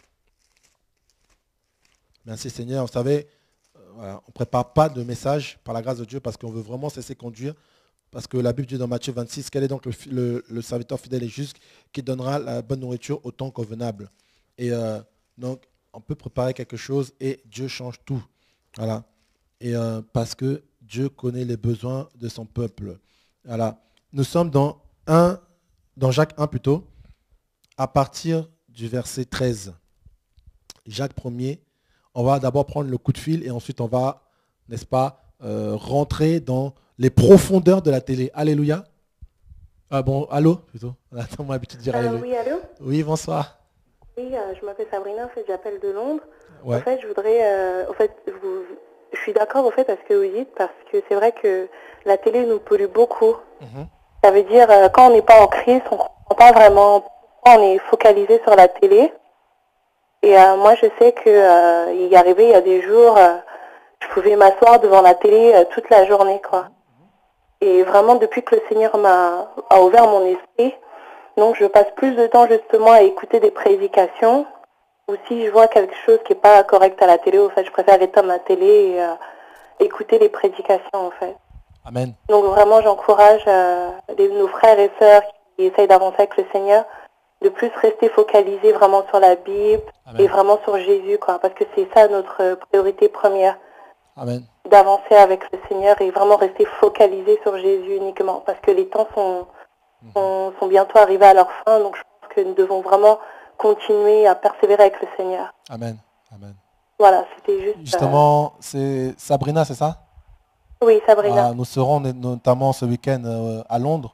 Merci Seigneur. Vous savez, voilà, on ne prépare pas de message par la grâce de Dieu parce qu'on veut vraiment cesser conduire. Parce que la Bible dit dans Matthieu 26, quel est donc le serviteur fidèle et juste qui donnera la bonne nourriture au temps convenable. Et donc, on peut préparer quelque chose et Dieu change tout. Voilà. Et parce que Dieu connaît les besoins de son peuple. Voilà. Nous sommes dans Jacques 1 plutôt, à partir du verset 13. Jacques 1er, on va d'abord prendre le coup de fil et ensuite on va, n'est-ce pas, rentrer dans les profondeurs de la télé. Alléluia. Ah bon, allô plutôt. On a l'habitude de dire alléluia. Oui, allô? Oui, bonsoir. Oui, je m'appelle Sabrina, en fait, j'appelle de Londres. Ouais. En fait, je voudrais, je suis d'accord au fait à ce que vous dites, parce que c'est vrai que la télé nous pollue beaucoup. Ça veut dire, quand on n'est pas en crise, on ne comprend pas vraiment pourquoi on est focalisé sur la télé. Et moi, je sais que il y arrivait, il y a des jours, je pouvais m'asseoir devant la télé toute la journée, quoi. Et vraiment, depuis que le Seigneur a ouvert mon esprit, donc je passe plus de temps justement à écouter des prédications. Ou si je vois quelque chose qui n'est pas correct à la télé, au fait, je préfère éteindre la télé et écouter les prédications, en fait. Amen. Donc vraiment, j'encourage nos frères et sœurs qui essayent d'avancer avec le Seigneur de plus rester focalisés vraiment sur la Bible. Amen. Et vraiment sur Jésus, quoi, parce que c'est ça notre priorité première. Amen. D'avancer avec le Seigneur et vraiment rester focalisé sur Jésus uniquement, parce que les temps sont bientôt arrivés à leur fin, donc je pense que nous devons vraiment continuer à persévérer avec le Seigneur. Amen. Amen. Voilà, c'était juste... Justement, c'est Sabrina, c'est ça? Oui, Sabrina. Nous serons notamment ce week-end à Londres,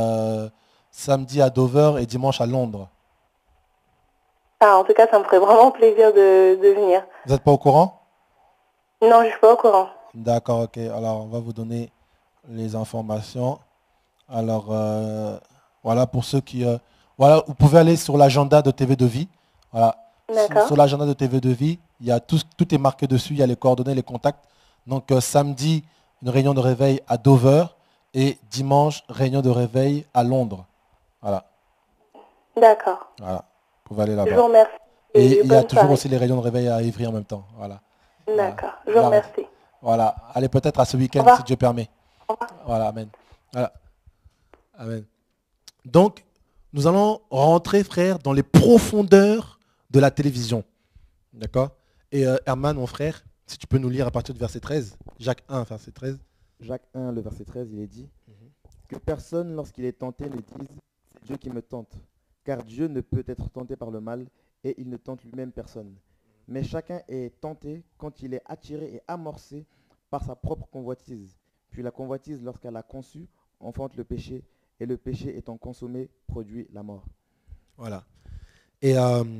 samedi à Dover et dimanche à Londres. Ah, en tout cas, ça me ferait vraiment plaisir de venir. Vous n'êtes pas au courant? Non, je ne suis pas au courant. D'accord, ok. Alors, on va vous donner les informations. Alors, voilà, pour ceux qui... voilà, vous pouvez aller sur l'agenda de TV de Vie. Voilà. Sur l'agenda de TV de Vie, il y a tout est marqué dessus. Il y a les coordonnées, les contacts. Donc, samedi, une réunion de réveil à Dover. Et dimanche, réunion de réveil à Londres. Voilà. D'accord. Voilà. Vous pouvez aller là-bas. Je vous remercie. Et il y a toujours aussi les réunions de réveil à Ivry en même temps. Voilà. D'accord. Je vous remercie. Voilà. Allez peut-être à ce week-end si Dieu permet. Au revoir. Voilà. Amen. Voilà. Amen. Donc, nous allons rentrer, frère, dans les profondeurs de la télévision. D'accord? Et Herman, mon frère, si tu peux nous lire à partir du verset 13. Jacques 1, verset 13. Jacques 1, le verset 13, il est dit que personne, lorsqu'il est tenté, ne dise « c'est Dieu qui me tente ». Car Dieu ne peut être tenté par le mal et il ne tente lui-même personne. Mais chacun est tenté quand il est attiré et amorcé par sa propre convoitise. Puis la convoitise, lorsqu'elle a conçu, enfante le péché. Et le péché étant consommé, produit la mort. Voilà. Et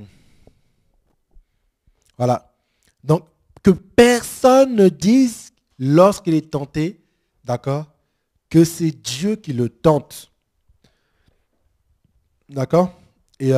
voilà. Donc, que personne ne dise lorsqu'il est tenté, d'accord, que c'est Dieu qui le tente. D'accord? Et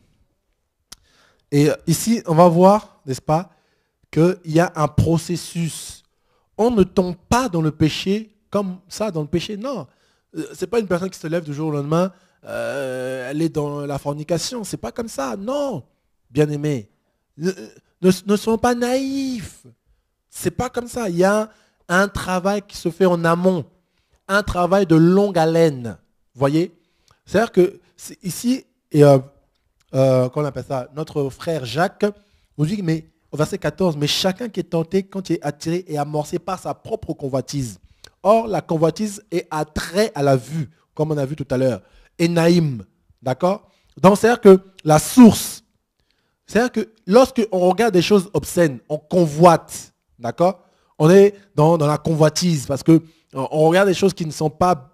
ici, on va voir, n'est-ce pas, qu'il y a un processus. On ne tombe pas dans le péché comme ça, dans le péché. Non. C'est pas une personne qui se lève du jour au lendemain, elle est dans la fornication. C'est pas comme ça. Non, bien-aimés. Ne soyons pas naïfs. C'est pas comme ça. Il y a un travail qui se fait en amont. un travail de longue haleine. Vous voyez? C'est-à-dire que ici, et, comment on appelle ça? Notre frère Jacques nous dit, mais au verset 14, mais chacun qui est tenté quand il est attiré et amorcé par sa propre convoitise. Or, la convoitise est attrait à la vue, comme on a vu tout à l'heure. Et naïm, d'accord? Donc, c'est-à-dire que la source, c'est-à-dire que lorsque on regarde des choses obscènes, on convoite, d'accord? On est dans la convoitise parce que on regarde des choses qui ne sont pas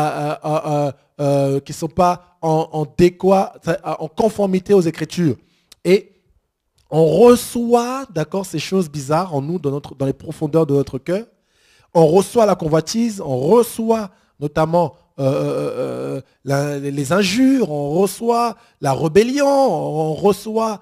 en conformité aux Écritures. Et on reçoit, d'accord, ces choses bizarres en nous, dans les profondeurs de notre cœur. On reçoit la convoitise, on reçoit notamment les injures, on reçoit la rébellion, on reçoit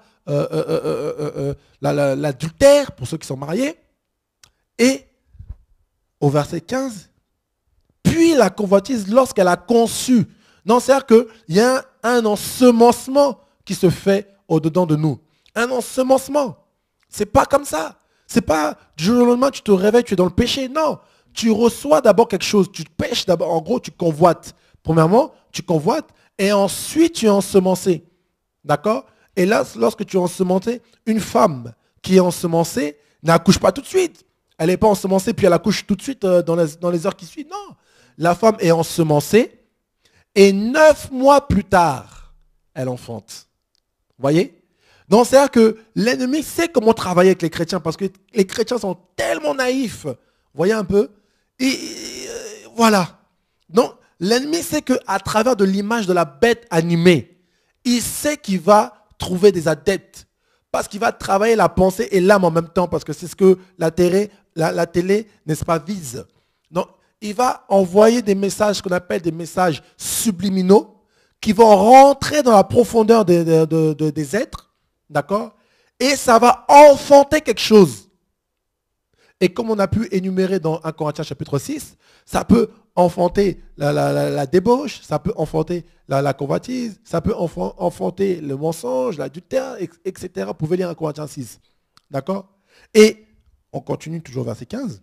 l'adultère pour ceux qui sont mariés. Et au verset 15, puis la convoitise lorsqu'elle a conçu. Non, c'est-à-dire qu'il y a un ensemencement qui se fait au-dedans de nous. Un ensemencement. C'est pas comme ça. C'est pas du jour au lendemain, tu te réveilles, tu es dans le péché. Non. Tu reçois d'abord quelque chose. Tu pêches d'abord. En gros, tu convoites. Premièrement, tu convoites et ensuite tu es ensemencé. D'accord? Et là, lorsque tu es ensemencé, une femme qui est ensemencée n'accouche pas tout de suite. Elle n'est pas ensemencée puis elle accouche tout de suite dans les heures qui suivent. Non. La femme est ensemencée et 9 mois plus tard, elle enfante. Vous voyez? Donc, c'est-à-dire que l'ennemi sait comment travailler avec les chrétiens parce que les chrétiens sont tellement naïfs. Vous voyez un peu? Et voilà. Donc, l'ennemi sait qu'à travers de l'image de la bête animée, il sait qu'il va trouver des adeptes parce qu'il va travailler la pensée et l'âme en même temps parce que c'est ce que la télé, n'est-ce pas, vise. Donc, il va envoyer des messages qu'on appelle des messages subliminaux qui vont rentrer dans la profondeur des êtres. D'accord? Et ça va enfanter quelque chose. Et comme on a pu énumérer dans 1 Corinthiens chapitre 6, ça peut enfanter la débauche, ça peut enfanter la convoitise, ça peut enfanter le mensonge, l'adultère, etc. Vous pouvez lire 1 Corinthiens 6. D'accord? Et on continue toujours au verset 15.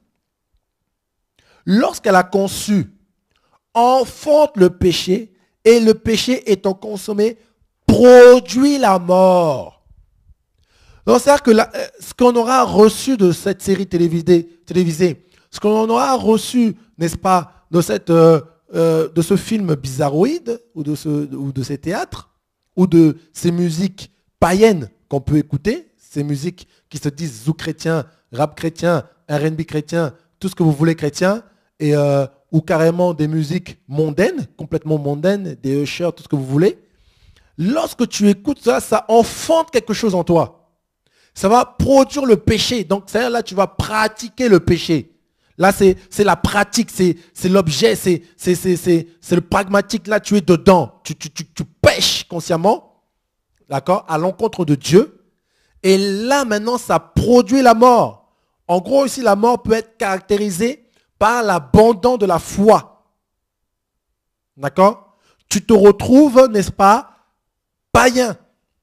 Lorsqu'elle a conçu, enfante le péché, et le péché étant consommé, produit la mort. Donc, c'est-à-dire que ce qu'on aura reçu de cette série télévisée, ce qu'on aura reçu, n'est-ce pas, de ce film bizarroïde, ou de ces théâtres, ou de ces musiques païennes qu'on peut écouter, ces musiques qui se disent zouk chrétien, rap chrétien, R&B chrétien, tout ce que vous voulez chrétien, et, ou carrément des musiques mondaines, complètement mondaines, des Usher, tout ce que vous voulez. Lorsque tu écoutes ça, ça enfante quelque chose en toi. Ça va produire le péché. Donc, c'est-à-dire là, tu vas pratiquer le péché. Là, c'est la pratique, c'est l'objet, c'est le pragmatique. Là, tu es dedans. Tu pêches consciemment, d'accord, à l'encontre de Dieu. Et là, maintenant, ça produit la mort. En gros, ici, la mort peut être caractérisée par l'abandon de la foi. D'accord? Tu te retrouves, n'est-ce pas, païen.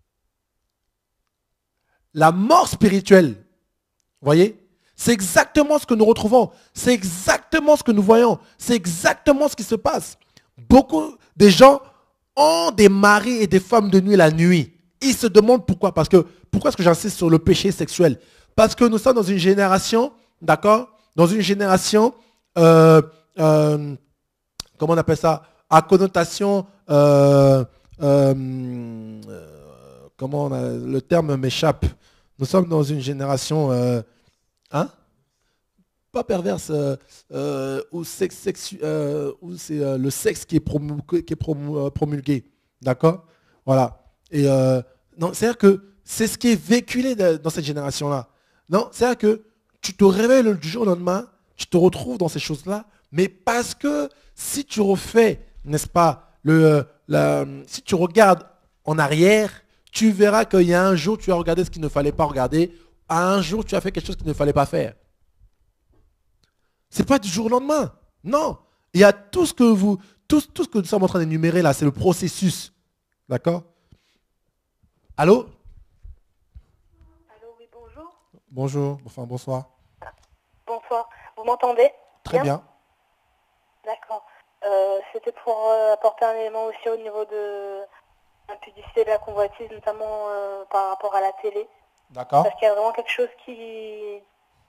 La mort spirituelle, vous voyez, c'est exactement ce que nous retrouvons. C'est exactement ce que nous voyons. C'est exactement ce qui se passe. Beaucoup de gens ont des maris et des femmes de nuit la nuit. Ils se demandent pourquoi. Pourquoi est-ce que j'insiste sur le péché sexuel? Parce que nous sommes dans une génération, d'accord? Dans une génération, comment on appelle ça? À connotation, le terme m'échappe. Nous sommes dans une génération, pas perverse, où c'est le sexe qui est promulgué. D'accord? Voilà. Et non, c'est-à-dire que c'est ce qui est véhiculé dans cette génération-là. Non, c'est-à-dire que tu te réveilles du jour au lendemain, tu te retrouves dans ces choses-là, mais parce que si tu refais, n'est-ce pas, si tu regardes en arrière, tu verras qu'il y a un jour, tu as regardé ce qu'il ne fallait pas regarder. À un jour, tu as fait quelque chose qu'il ne fallait pas faire. Ce n'est pas du jour au lendemain. Non. Il y a tout ce que nous sommes en train d'énumérer là, c'est le processus. D'accord? Allô? Allô, oui, bonjour. Bonjour. Enfin, bonsoir. Bonsoir. Vous m'entendez? Très bien. D'accord. C'était pour apporter un élément aussi au niveau de l'impudicité de la convoitise, notamment par rapport à la télé. D'accord. Parce qu'il y a vraiment quelque chose qui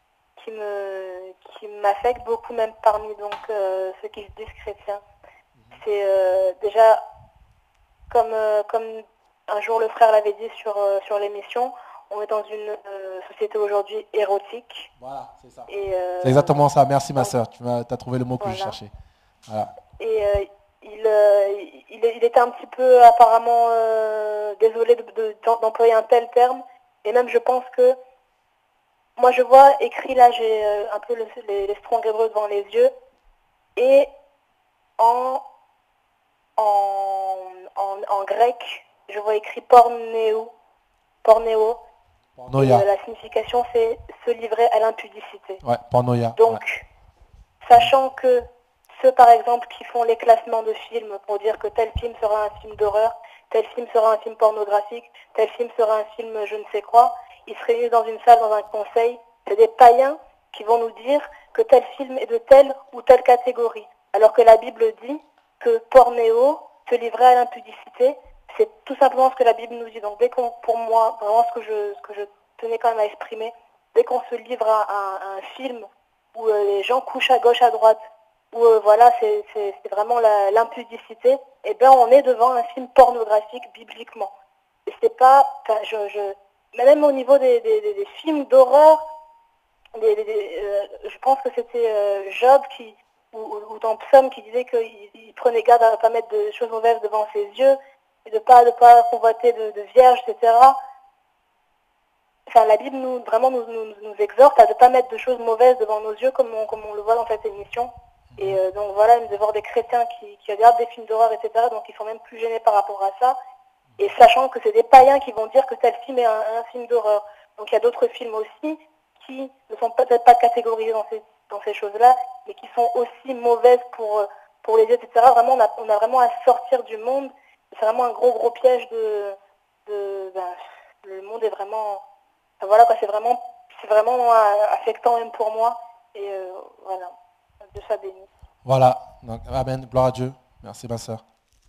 m'affecte beaucoup, même parmi donc ceux qui se disent chrétiens. C'est déjà comme un jour le frère l'avait dit sur l'émission, on est dans une société aujourd'hui érotique. Voilà, c'est ça. C'est exactement ça. Merci ma sœur. Tu as trouvé le mot que je cherchais. Voilà. Et il était un petit peu apparemment désolé d'employer un tel terme. Et même je pense que moi je vois écrit là, j'ai un peu les strong hébreux devant les yeux. Et en grec, je vois écrit pornéo. Pornoia. Et la signification c'est se livrer à l'impudicité. Ouais, pornoia. Donc, sachant que ceux par exemple qui font les classements de films pour dire que tel film sera un film d'horreur, tel film sera un film pornographique, tel film sera un film je ne sais quoi, ils se réunissent dans une salle, dans un conseil, c'est des païens qui vont nous dire que tel film est de telle ou telle catégorie. Alors que la Bible dit que pornéo, se livrer à l'impudicité, c'est tout simplement ce que la Bible nous dit. Donc dès qu'on, pour moi, vraiment ce que je tenais quand même à exprimer, dès qu'on se livre à un film où les gens couchent à gauche, à droite, où voilà, c'est vraiment l'impudicité, eh bien on est devant un film pornographique bibliquement. Et c'est pas, mais même au niveau des films d'horreur, je pense que c'était Job ou dans Psaume qui disait qu'il prenait garde à ne pas mettre de choses mauvaises devant ses yeux, et de pas convoiter de vierges, etc. Enfin, la Bible nous exhorte à ne pas mettre de choses mauvaises devant nos yeux, comme on le voit dans cette émission. Et donc voilà, de voir des chrétiens qui regardent des films d'horreur, etc. Donc ils sont même plus gênés par rapport à ça. Et sachant que c'est des païens qui vont dire que tel film est un film d'horreur. Donc il y a d'autres films aussi qui ne sont peut-être pas catégorisés dans ces choses-là, mais qui sont aussi mauvaises pour les yeux, etc. Vraiment, on a vraiment à sortir du monde. C'est vraiment un gros piège le monde est vraiment... Enfin, voilà quoi, c'est vraiment affectant même pour moi. Et voilà, de ça béni. Voilà, donc amen, gloire à Dieu. Merci ma soeur.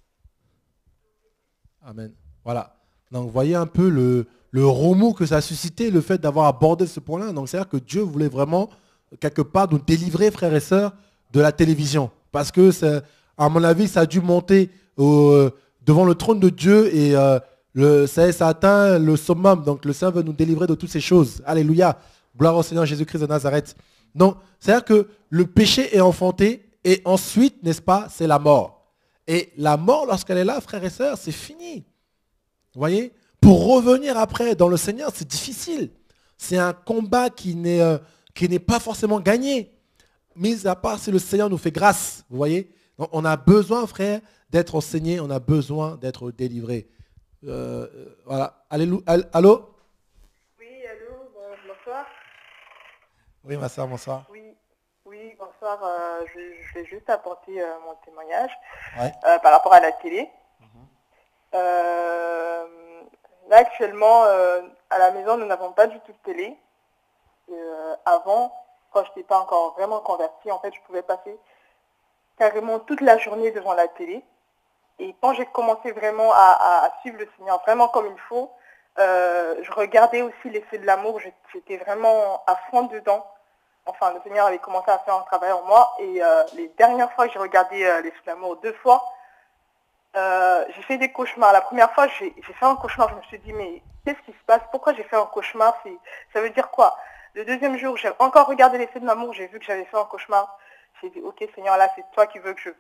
Amen. Voilà. Donc vous voyez un peu le remous que ça a suscité, le fait d'avoir abordé ce point-là. Donc c'est-à-dire que Dieu voulait vraiment, quelque part, nous délivrer, frères et sœurs, de la télévision. Parce que, à mon avis, ça a dû monter devant le trône de Dieu et ça a atteint le summum. Donc le Seigneur veut nous délivrer de toutes ces choses. Alléluia. Gloire au Seigneur Jésus-Christ de Nazareth. Donc, c'est-à-dire que le péché est enfanté et ensuite, n'est-ce pas, c'est la mort. Et la mort, lorsqu'elle est là, frères et sœurs, c'est fini. Vous voyez? Pour revenir après dans le Seigneur, c'est difficile. C'est un combat qui n'est pas forcément gagné. Mis à part si le Seigneur nous fait grâce. Vous voyez? Donc, on a besoin, frère, d'être enseigné. On a besoin d'être délivré. Voilà. Alléluia. Allô? Oui, allô, bonsoir. Oui, ma soeur, bonsoir. Oui, bonsoir. Je vais juste apporter mon témoignage par rapport à la télé. Là, actuellement, à la maison, nous n'avons pas du tout de télé. Avant, quand je n'étais pas encore vraiment convertie, en fait, je pouvais passer carrément toute la journée devant la télé. Et quand j'ai commencé vraiment à suivre le Seigneur vraiment comme il faut, je regardais aussi les Feux de l'amour. J'étais vraiment à fond dedans. Enfin, le Seigneur avait commencé à faire un travail en moi. Et les dernières fois que j'ai regardé les Feux de l'amour 2 fois, j'ai fait des cauchemars. La première fois, j'ai fait un cauchemar. Je me suis dit, mais qu'est-ce qui se passe? Pourquoi j'ai fait un cauchemar? Ça veut dire quoi? Le deuxième jour, j'ai encore regardé les Feux de l'amour. J'ai vu que j'avais fait un cauchemar. J'ai dit, ok Seigneur, là c'est toi qui veux que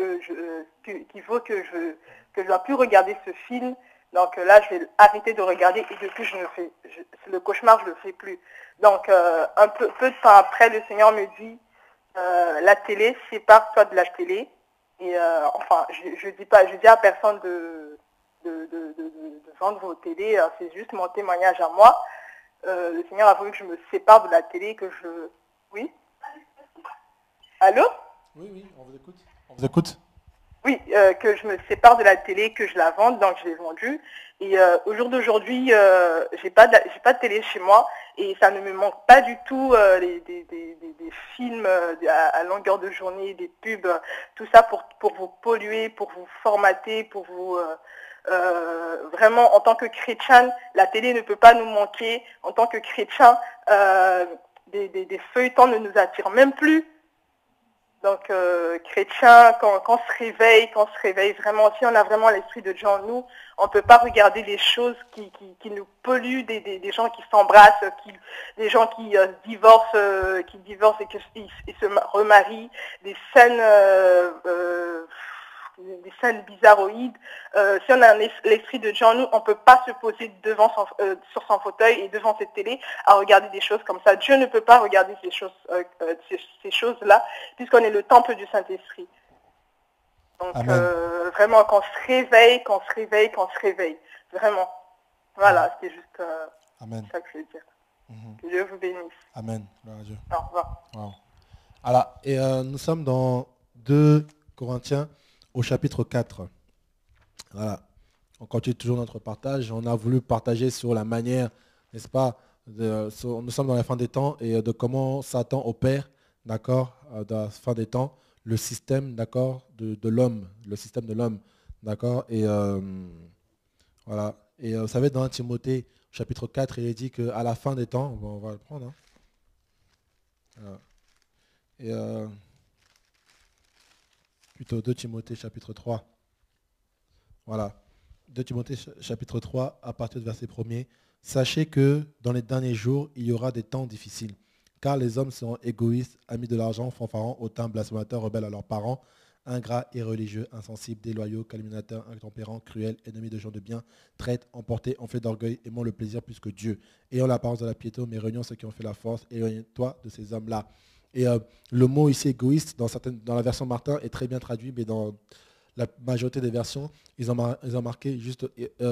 je ne dois plus regarder ce film. Donc là, je vais arrêter de regarder et depuis, le cauchemar, je ne le fais plus. Donc, peu de temps après, le Seigneur me dit, la télé, sépare-toi de la télé. Et enfin, je dis à personne de vendre vos télés, c'est juste mon témoignage à moi. Le Seigneur a voulu que je me sépare de la télé, que je... Oui? Allô? Oui, on vous écoute. On vous écoute. Oui, que je me sépare de la télé, que je la vende, donc je l'ai vendue. Et au jour d'aujourd'hui, j'ai pas de télé chez moi et ça ne me manque pas du tout des films à longueur de journée, des pubs, tout ça pour vous polluer, pour vous formater, pour vous vraiment en tant que chrétien, la télé ne peut pas nous manquer. En tant que chrétien, des feuilletons ne nous attirent même plus. Donc, chrétien, quand on se réveille vraiment, si on a vraiment l'esprit de Dieu en nous, on ne peut pas regarder des choses qui nous polluent, des gens qui s'embrassent, des gens qui divorcent et qui se remarient, des scènes bizarroïdes. Si on a l'esprit de Dieu en nous, on ne peut pas se poser sur son fauteuil et devant cette télé à regarder des choses comme ça. Dieu ne peut pas regarder ces choses-là, puisqu'on est le temple du Saint-Esprit. Donc vraiment, qu'on se réveille. Vraiment. Voilà, c'était juste ça que je veux dire. Que Dieu vous bénisse. Amen. Gloire à Dieu. Au revoir. Wow. Alors, et nous sommes dans 2 Corinthiens au chapitre 4. Voilà. On continue toujours notre partage. On a voulu partager sur la manière, n'est-ce pas, nous sommes dans la fin des temps et de comment Satan opère, d'accord, dans la fin des temps, le système, d'accord, de l'homme, le système de l'homme, d'accord, et voilà. Et vous savez, dans 1 Timothée, chapitre 4, il est dit qu'à la fin des temps, on va le prendre, hein. Voilà. Et plutôt 2 Timothée chapitre 3. Voilà. 2 Timothée chapitre 3, à partir du verset 1er. Sachez que dans les derniers jours, il y aura des temps difficiles, car les hommes seront égoïstes, amis de l'argent, fanfarons, hautains, blasphémateurs, rebelles à leurs parents, ingrats, irréligieux, insensibles, déloyaux, calomniateurs, intempérants, cruels, ennemis de gens de bien, traîtres, emportés, enflés d'orgueil, aimant le plaisir plus que Dieu, ayant l'apparence de la piété, mais réunions ceux qui ont fait la force, éloigne-toi de ces hommes-là. Et le mot ici égoïste, dans la version Martin, est très bien traduit, mais dans la majorité des versions, ils ont marqué juste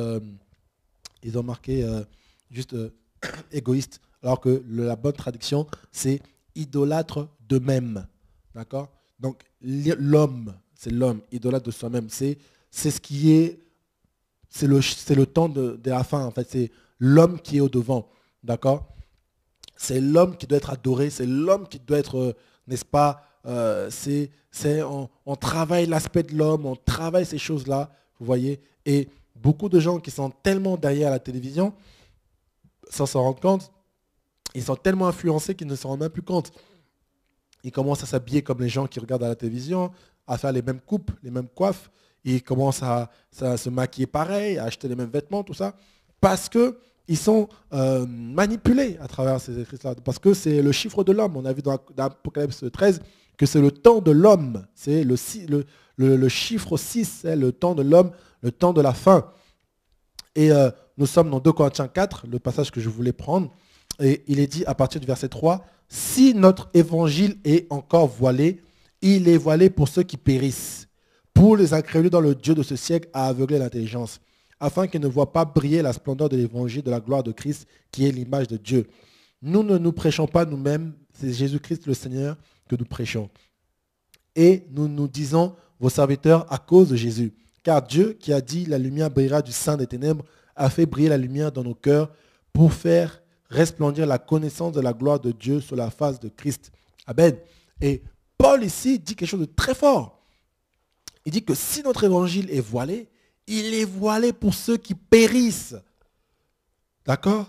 égoïste, alors que la bonne traduction, c'est idolâtre d'eux-mêmes. D'accord? Donc l'homme, c'est l'homme, idolâtre de soi-même. C'est ce qui est, c'est le temps de la fin, en fait. C'est l'homme qui est au devant. D'accord? C'est l'homme qui doit être adoré, c'est l'homme qui doit être, n'est-ce pas, on travaille l'aspect de l'homme, on travaille ces choses-là, vous voyez. Et beaucoup de gens qui sont tellement derrière la télévision, sans s'en rendre compte, ils sont tellement influencés qu'ils ne s'en rendent même plus compte. Ils commencent à s'habiller comme les gens qui regardent à la télévision, à faire les mêmes coupes, les mêmes coiffes. Ils commencent à se maquiller pareil, à acheter les mêmes vêtements, tout ça, parce qu'ils sont manipulés à travers ces écrits-là. Parce que c'est le chiffre de l'homme. On a vu dans Apocalypse 13 que c'est le temps de l'homme. C'est le chiffre 6, c'est le temps de l'homme, le temps de la fin. Et nous sommes dans 2 Corinthiens 4, le passage que je voulais prendre. Et il est dit à partir du verset 3, « Si notre évangile est encore voilé, il est voilé pour ceux qui périssent, pour les incrédules dans le Dieu de ce siècle a aveuglé l'intelligence, afin qu'ils ne voient pas briller la splendeur de l'évangile de la gloire de Christ, qui est l'image de Dieu. Nous ne nous prêchons pas nous-mêmes, c'est Jésus-Christ le Seigneur que nous prêchons. Et nous nous disons vos serviteurs à cause de Jésus. Car Dieu qui a dit la lumière brillera du sein des ténèbres a fait briller la lumière dans nos cœurs pour faire resplendir la connaissance de la gloire de Dieu sur la face de Christ. Amen. Et Paul ici dit quelque chose de très fort. Il dit que si notre évangile est voilé, il est voilé pour ceux qui périssent. D'accord?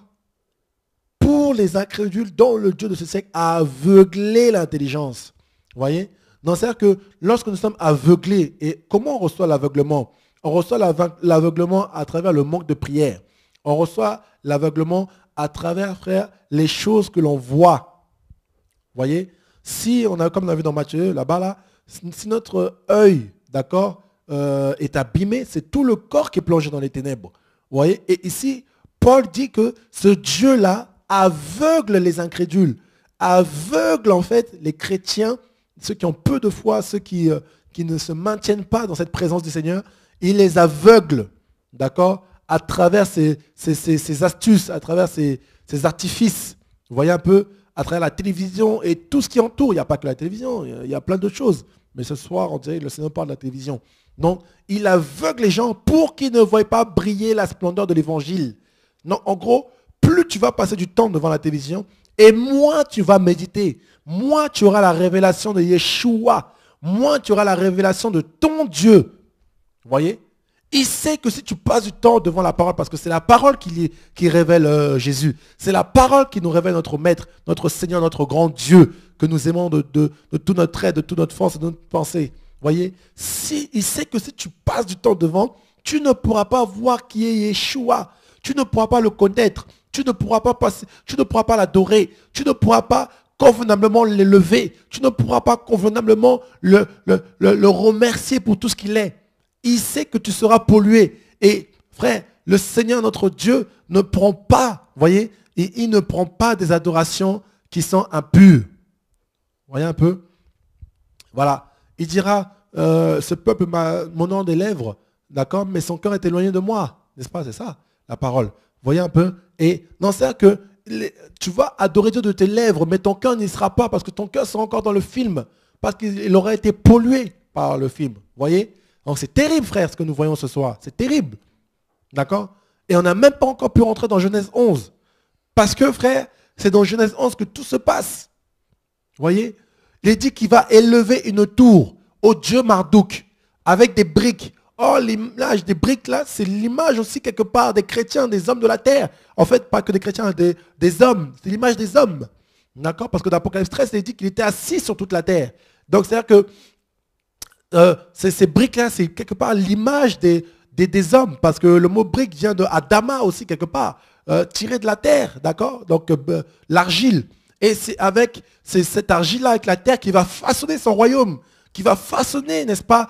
Pour les incrédules dont le Dieu de ce siècle a aveuglé l'intelligence. Vous voyez? Donc, c'est-à-dire que lorsque nous sommes aveuglés, et comment on reçoit l'aveuglement? On reçoit l'aveuglement à travers le manque de prière. On reçoit l'aveuglement à travers, frère, les choses que l'on voit. Vous voyez? Si on a, comme on a vu dans Matthieu, là-bas, là, si notre œil, d'accord, est abîmé, c'est tout le corps qui est plongé dans les ténèbres. Vous voyez? Et ici, Paul dit que ce Dieu-là aveugle les incrédules, aveugle en fait les chrétiens, ceux qui ont peu de foi, ceux qui ne se maintiennent pas dans cette présence du Seigneur, il les aveugle, d'accord, à travers ces astuces, à travers ces artifices. Vous voyez un peu, à travers la télévision et tout ce qui entoure. Il n'y a pas que la télévision, il y a plein d'autres choses, Mais ce soir, on dirait que le Seigneur parle de la télévision. Donc, il aveugle les gens pour qu'ils ne voient pas briller la splendeur de l'évangile. Non, en gros, plus tu vas passer du temps devant la télévision, et moins tu vas méditer, moins tu auras la révélation de Yeshua, moins tu auras la révélation de ton Dieu. Vous voyez? Il sait que si tu passes du temps devant la parole, parce que c'est la parole qui révèle Jésus, c'est la parole qui nous révèle notre Maître, notre Seigneur, notre grand Dieu, que nous aimons de tout notre être, de toute notre force, de notre pensée. Vous voyez? Il sait que si tu passes du temps devant, tu ne pourras pas voir qui est Yeshua. Tu ne pourras pas le connaître. Tu ne pourras pas passer, tu ne pourras pas l'adorer. Tu ne pourras pas convenablement l'élever. Tu ne pourras pas convenablement le remercier pour tout ce qu'il est. Il sait que tu seras pollué. Et frère, le Seigneur notre Dieu ne prend pas, voyez, et il ne prend pas des adorations qui sont impures. Voyez un peu? Voilà. Il dira, ce peuple m'honore des lèvres, d'accord, mais son cœur est éloigné de moi. N'est-ce pas? C'est ça, la parole. Voyez un peu? Et non, c'est-à-dire que tu vas adorer Dieu de tes lèvres, mais ton cœur n'y sera pas, parce que ton cœur sera encore dans le film, parce qu'il aurait été pollué par le film. Voyez? Donc c'est terrible, frère, ce que nous voyons ce soir. C'est terrible. D'accord? Et on n'a même pas encore pu rentrer dans Genèse 11. Parce que, frère, c'est dans Genèse 11 que tout se passe. Vous voyez? Il est dit qu'il va élever une tour au dieu Marduk avec des briques. Oh, l'image des briques là, c'est l'image aussi quelque part des chrétiens, des hommes de la terre. En fait, pas que des chrétiens, des hommes. C'est l'image des hommes. D'accord? Parce que dans l'Apocalypse 13, il est dit qu'il était assis sur toute la terre. Donc, c'est-à-dire que ces briques-là, c'est quelque part l'image des hommes, parce que le mot brique vient de Adama aussi, quelque part, tiré de la terre, d'accord? Donc, l'argile. Et c'est avec cette argile-là, avec la terre, qui va façonner son royaume, qui va façonner, n'est-ce pas,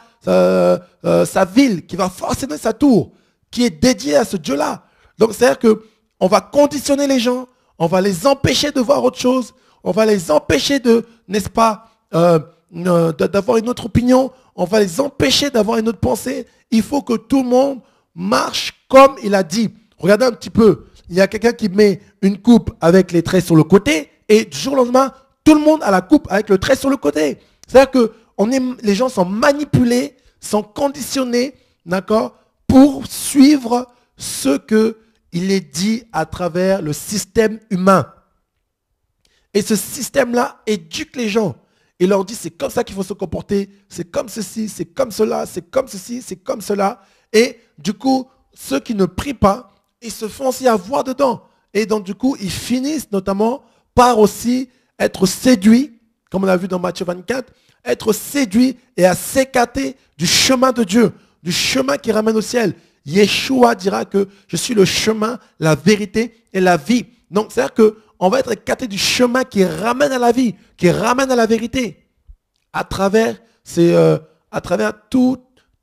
sa ville, qui va façonner sa tour, qui est dédiée à ce Dieu-là. Donc, c'est-à-dire qu'on va conditionner les gens, on va les empêcher de voir autre chose, on va les empêcher de, n'est-ce pas, d'avoir une autre opinion, on va les empêcher d'avoir une autre pensée. Il faut que tout le monde marche comme il a dit. Regardez un petit peu. Il y a quelqu'un qui met une coupe avec les traits sur le côté et du jour au lendemain, tout le monde a la coupe avec le trait sur le côté. C'est-à-dire que les gens sont manipulés, sont conditionnés, d'accord, pour suivre ce qu'il est dit à travers le système humain. Et ce système-là éduque les gens. Il leur dit, c'est comme ça qu'il faut se comporter, c'est comme ceci, c'est comme cela, c'est comme ceci, c'est comme cela. Et du coup, ceux qui ne prient pas, ils se font aussi avoir dedans. Et donc du coup, ils finissent notamment par aussi être séduits, comme on a vu dans Matthieu 24, être séduits et à s'écarter du chemin de Dieu, du chemin qui ramène au ciel. Yeshua dira que je suis le chemin, la vérité et la vie. Donc c'est-à-dire que on va être écarté du chemin qui ramène à la vie, qui ramène à la vérité, à travers tous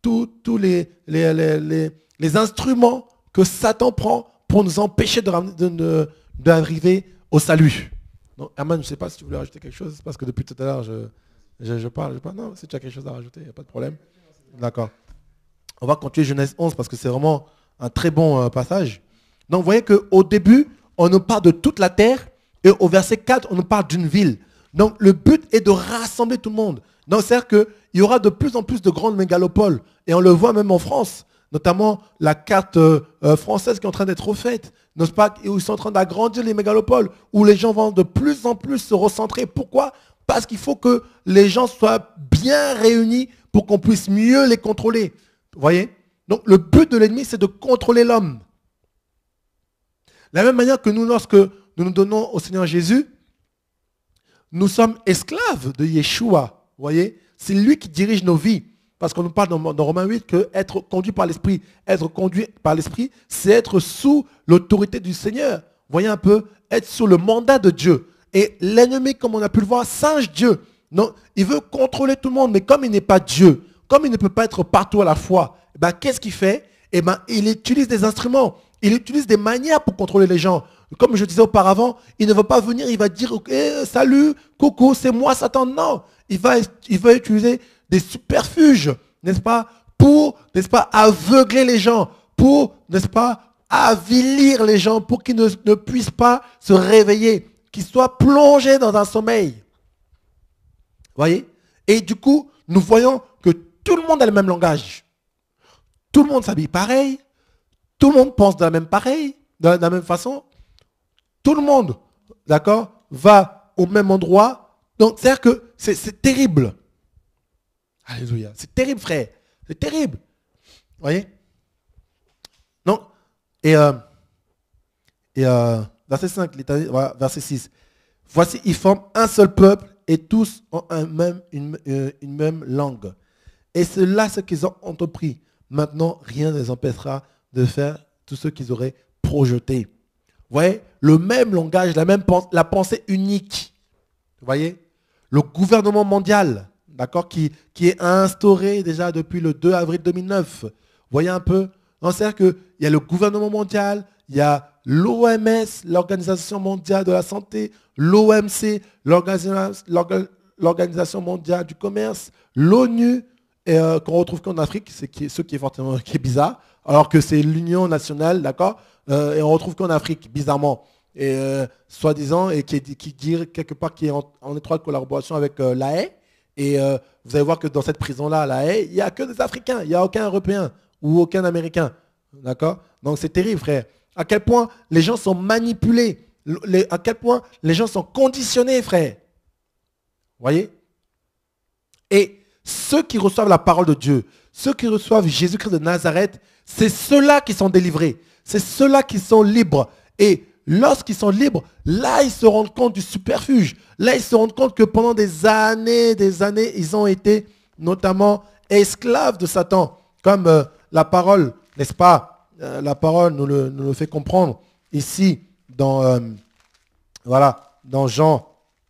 les instruments que Satan prend pour nous empêcher d'arriver au salut. Donc, Herman, je ne sais pas si tu voulais rajouter quelque chose, parce que depuis tout à l'heure, je parle. Non, si tu as quelque chose à rajouter, il n'y a pas de problème. D'accord. On va continuer Genèse 11, parce que c'est vraiment un très bon passage. Donc, vous voyez qu'au début, on nous parle de toute la terre, et au verset 4, on nous parle d'une ville. Donc, le but est de rassembler tout le monde. Donc, c'est-à-dire qu'il y aura de plus en plus de grandes mégalopoles, et on le voit même en France, notamment la carte française qui est en train d'être refaite, n'est-ce pas, où ils sont en train d'agrandir les mégalopoles, où les gens vont de plus en plus se recentrer. Pourquoi? Parce qu'il faut que les gens soient bien réunis pour qu'on puisse mieux les contrôler. Vous voyez? Donc, le but de l'ennemi, c'est de contrôler l'homme. De la même manière que nous, lorsque nous nous donnons au Seigneur Jésus, nous sommes esclaves de Yeshua. Vous voyez? C'est lui qui dirige nos vies. Parce qu'on nous parle dans Romains 8 que être conduit par l'Esprit, c'est être sous l'autorité du Seigneur. Vous voyez un peu? Être sous le mandat de Dieu. Et l'ennemi, comme on a pu le voir, singe Dieu. Non, il veut contrôler tout le monde, mais comme il n'est pas Dieu, comme il ne peut pas être partout à la fois, qu'est-ce qu'il fait? Il utilise des instruments. Il utilise des manières pour contrôler les gens. Comme je disais auparavant, il ne va pas venir, il va dire salut, coucou, c'est moi Satan. Non, il va utiliser des superfuges, n'est-ce pas, pour, n'est-ce pas, aveugler les gens, pour, n'est-ce pas, avilir les gens, pour qu'ils ne puissent pas se réveiller, qu'ils soient plongés dans un sommeil. Voyez? Et du coup, nous voyons que tout le monde a le même langage. Tout le monde s'habille pareil. Tout le monde pense de la même façon. Tout le monde, d'accord, va au même endroit. Donc, c'est-à-dire que c'est terrible. Alléluia. C'est terrible, frère. C'est terrible. Vous voyez? Non. Et verset 5, voilà, verset 6. Voici, ils forment un seul peuple et tous ont une même langue. Et c'est là ce qu'ils ont entrepris. Maintenant, rien ne les empêchera de faire tout ce qu'ils auraient projeté. Vous voyez? Le même langage, la pensée unique. Vous voyez? Le gouvernement mondial, d'accord, qui est instauré déjà depuis le 2 avril 2009. Vous voyez un peu? C'est-à-dire qu'il y a le gouvernement mondial, il y a l'OMS, l'Organisation mondiale de la santé, l'OMC, l'Organisation mondiale du commerce, l'ONU, qu'on retrouve qu'en Afrique, ce qui est bizarre, alors que c'est l'Union nationale, d'accord, et on retrouve qu'en Afrique, bizarrement, et soi-disant, et qui dit quelque part qui est en étroite collaboration avec La Haye, et vous allez voir que dans cette prison-là, La Haye, il n'y a que des Africains, il n'y a aucun Européen ou aucun Américain, d'accord? Donc c'est terrible, frère. À quel point les gens sont manipulés, à quel point les gens sont conditionnés, frère. Vous voyez? Et ceux qui reçoivent la parole de Dieu, ceux qui reçoivent Jésus-Christ de Nazareth, c'est ceux-là qui sont délivrés. C'est ceux-là qui sont libres. Et lorsqu'ils sont libres, là, ils se rendent compte du superfuge. Là, ils se rendent compte que pendant des années, ils ont été notamment esclaves de Satan. Comme la parole, n'est-ce pas? La parole nous le fait comprendre ici dans, dans Jean,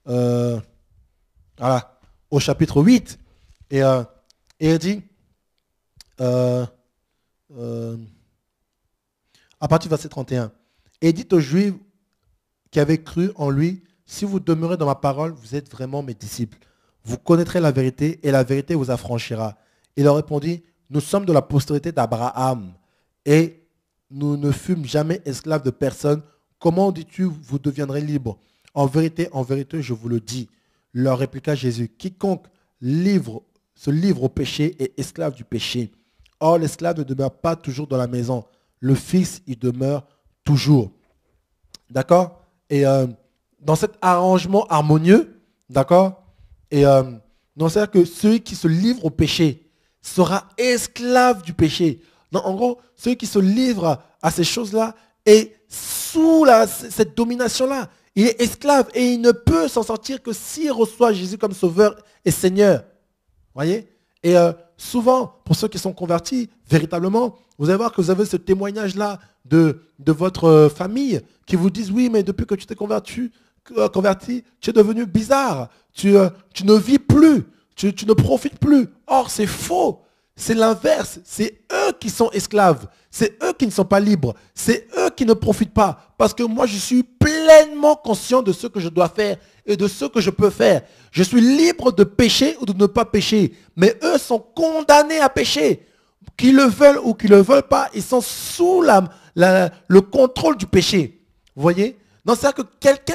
au chapitre 8. Et il dit, à partir du verset 31, et dites aux Juifs qui avaient cru en lui, si vous demeurez dans ma parole, vous êtes vraiment mes disciples. Vous connaîtrez la vérité et la vérité vous affranchira. Il leur répondit, nous sommes de la postérité d'Abraham et nous ne fûmes jamais esclaves de personne. Comment dis-tu, vous deviendrez libres? En vérité, je vous le dis, leur répliqua Jésus, quiconque se livre au péché est esclave du péché. Or, l'esclave ne demeure pas toujours dans la maison. Le Fils y demeure toujours. D'accord? Et dans cet arrangement harmonieux, d'accord? Et c'est-à-dire que celui qui se livre au péché sera esclave du péché. Non, en gros, celui qui se livre à ces choses-là est sous cette domination-là. Il est esclave et il ne peut s'en sortir que s'il reçoit Jésus comme sauveur et Seigneur. Voyez? Et souvent, pour ceux qui sont convertis, véritablement, vous allez voir que vous avez ce témoignage-là de votre famille qui vous disent, oui, mais depuis que tu t'es converti, tu es devenu bizarre. Tu ne vis plus. Tu ne profites plus. Or, c'est faux. C'est l'inverse. C'est eux qui sont esclaves. C'est eux qui ne sont pas libres. C'est eux qui ne profitent pas. Parce que moi, je suis pleinement conscient de ce que je dois faire et de ce que je peux faire. Je suis libre de pécher ou de ne pas pécher. Mais eux sont condamnés à pécher. Qu'ils le veulent ou qu'ils ne le veulent pas, ils sont sous le contrôle du péché. Vous voyez? Donc, c'est-à-dire que quelqu'un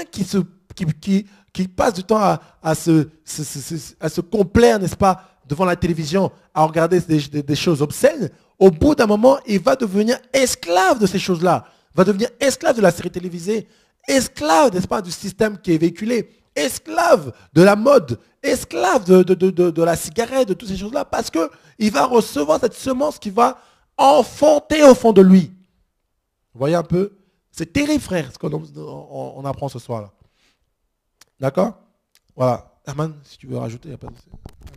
qui passe du temps à se complaire, n'est-ce pas, devant la télévision, à regarder des choses obscènes, au bout d'un moment, il va devenir esclave de ces choses-là. Va devenir esclave de la série télévisée, esclave, n'est-ce pas, du système qui est véhiculé, esclave de la mode, esclave de la cigarette, de toutes ces choses-là, parce qu'il va recevoir cette semence qui va enfanter au fond de lui. Vous voyez un peu? C'est terrible, frère, ce qu'on apprend ce soir-là. D'accord? Voilà. Herman, si tu veux rajouter, il n'y a pas de...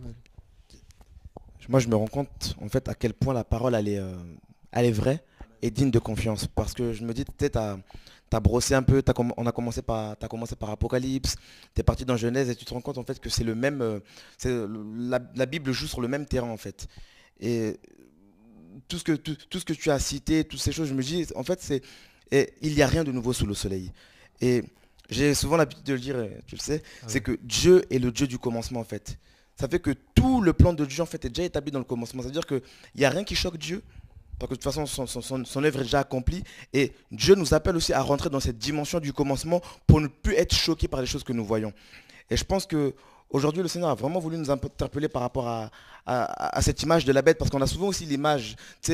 Moi, je me rends compte, en fait, à quel point la parole, elle est vraie et digne de confiance. Parce que je me dis, tu as brossé un peu, tu as commencé par Apocalypse, tu es parti dans Genèse et tu te rends compte, en fait, que c'est le même... la Bible joue sur le même terrain, en fait. Et tout ce que tu as cité, toutes ces choses, je me dis, en fait, il n'y a rien de nouveau sous le soleil. Et j'ai souvent l'habitude de le dire, tu le sais, c'est que Dieu est le Dieu du commencement, en fait. Ça fait que tout le plan de Dieu, en fait, est déjà établi dans le commencement. C'est-à-dire qu'il n'y a rien qui choque Dieu, parce que de toute façon, son œuvre est déjà accomplie. Et Dieu nous appelle aussi à rentrer dans cette dimension du commencement pour ne plus être choqué par les choses que nous voyons. Et je pense que aujourd'hui, le Seigneur a vraiment voulu nous interpeller par rapport à cette image de la bête, parce qu'on a souvent aussi l'image, tu sais,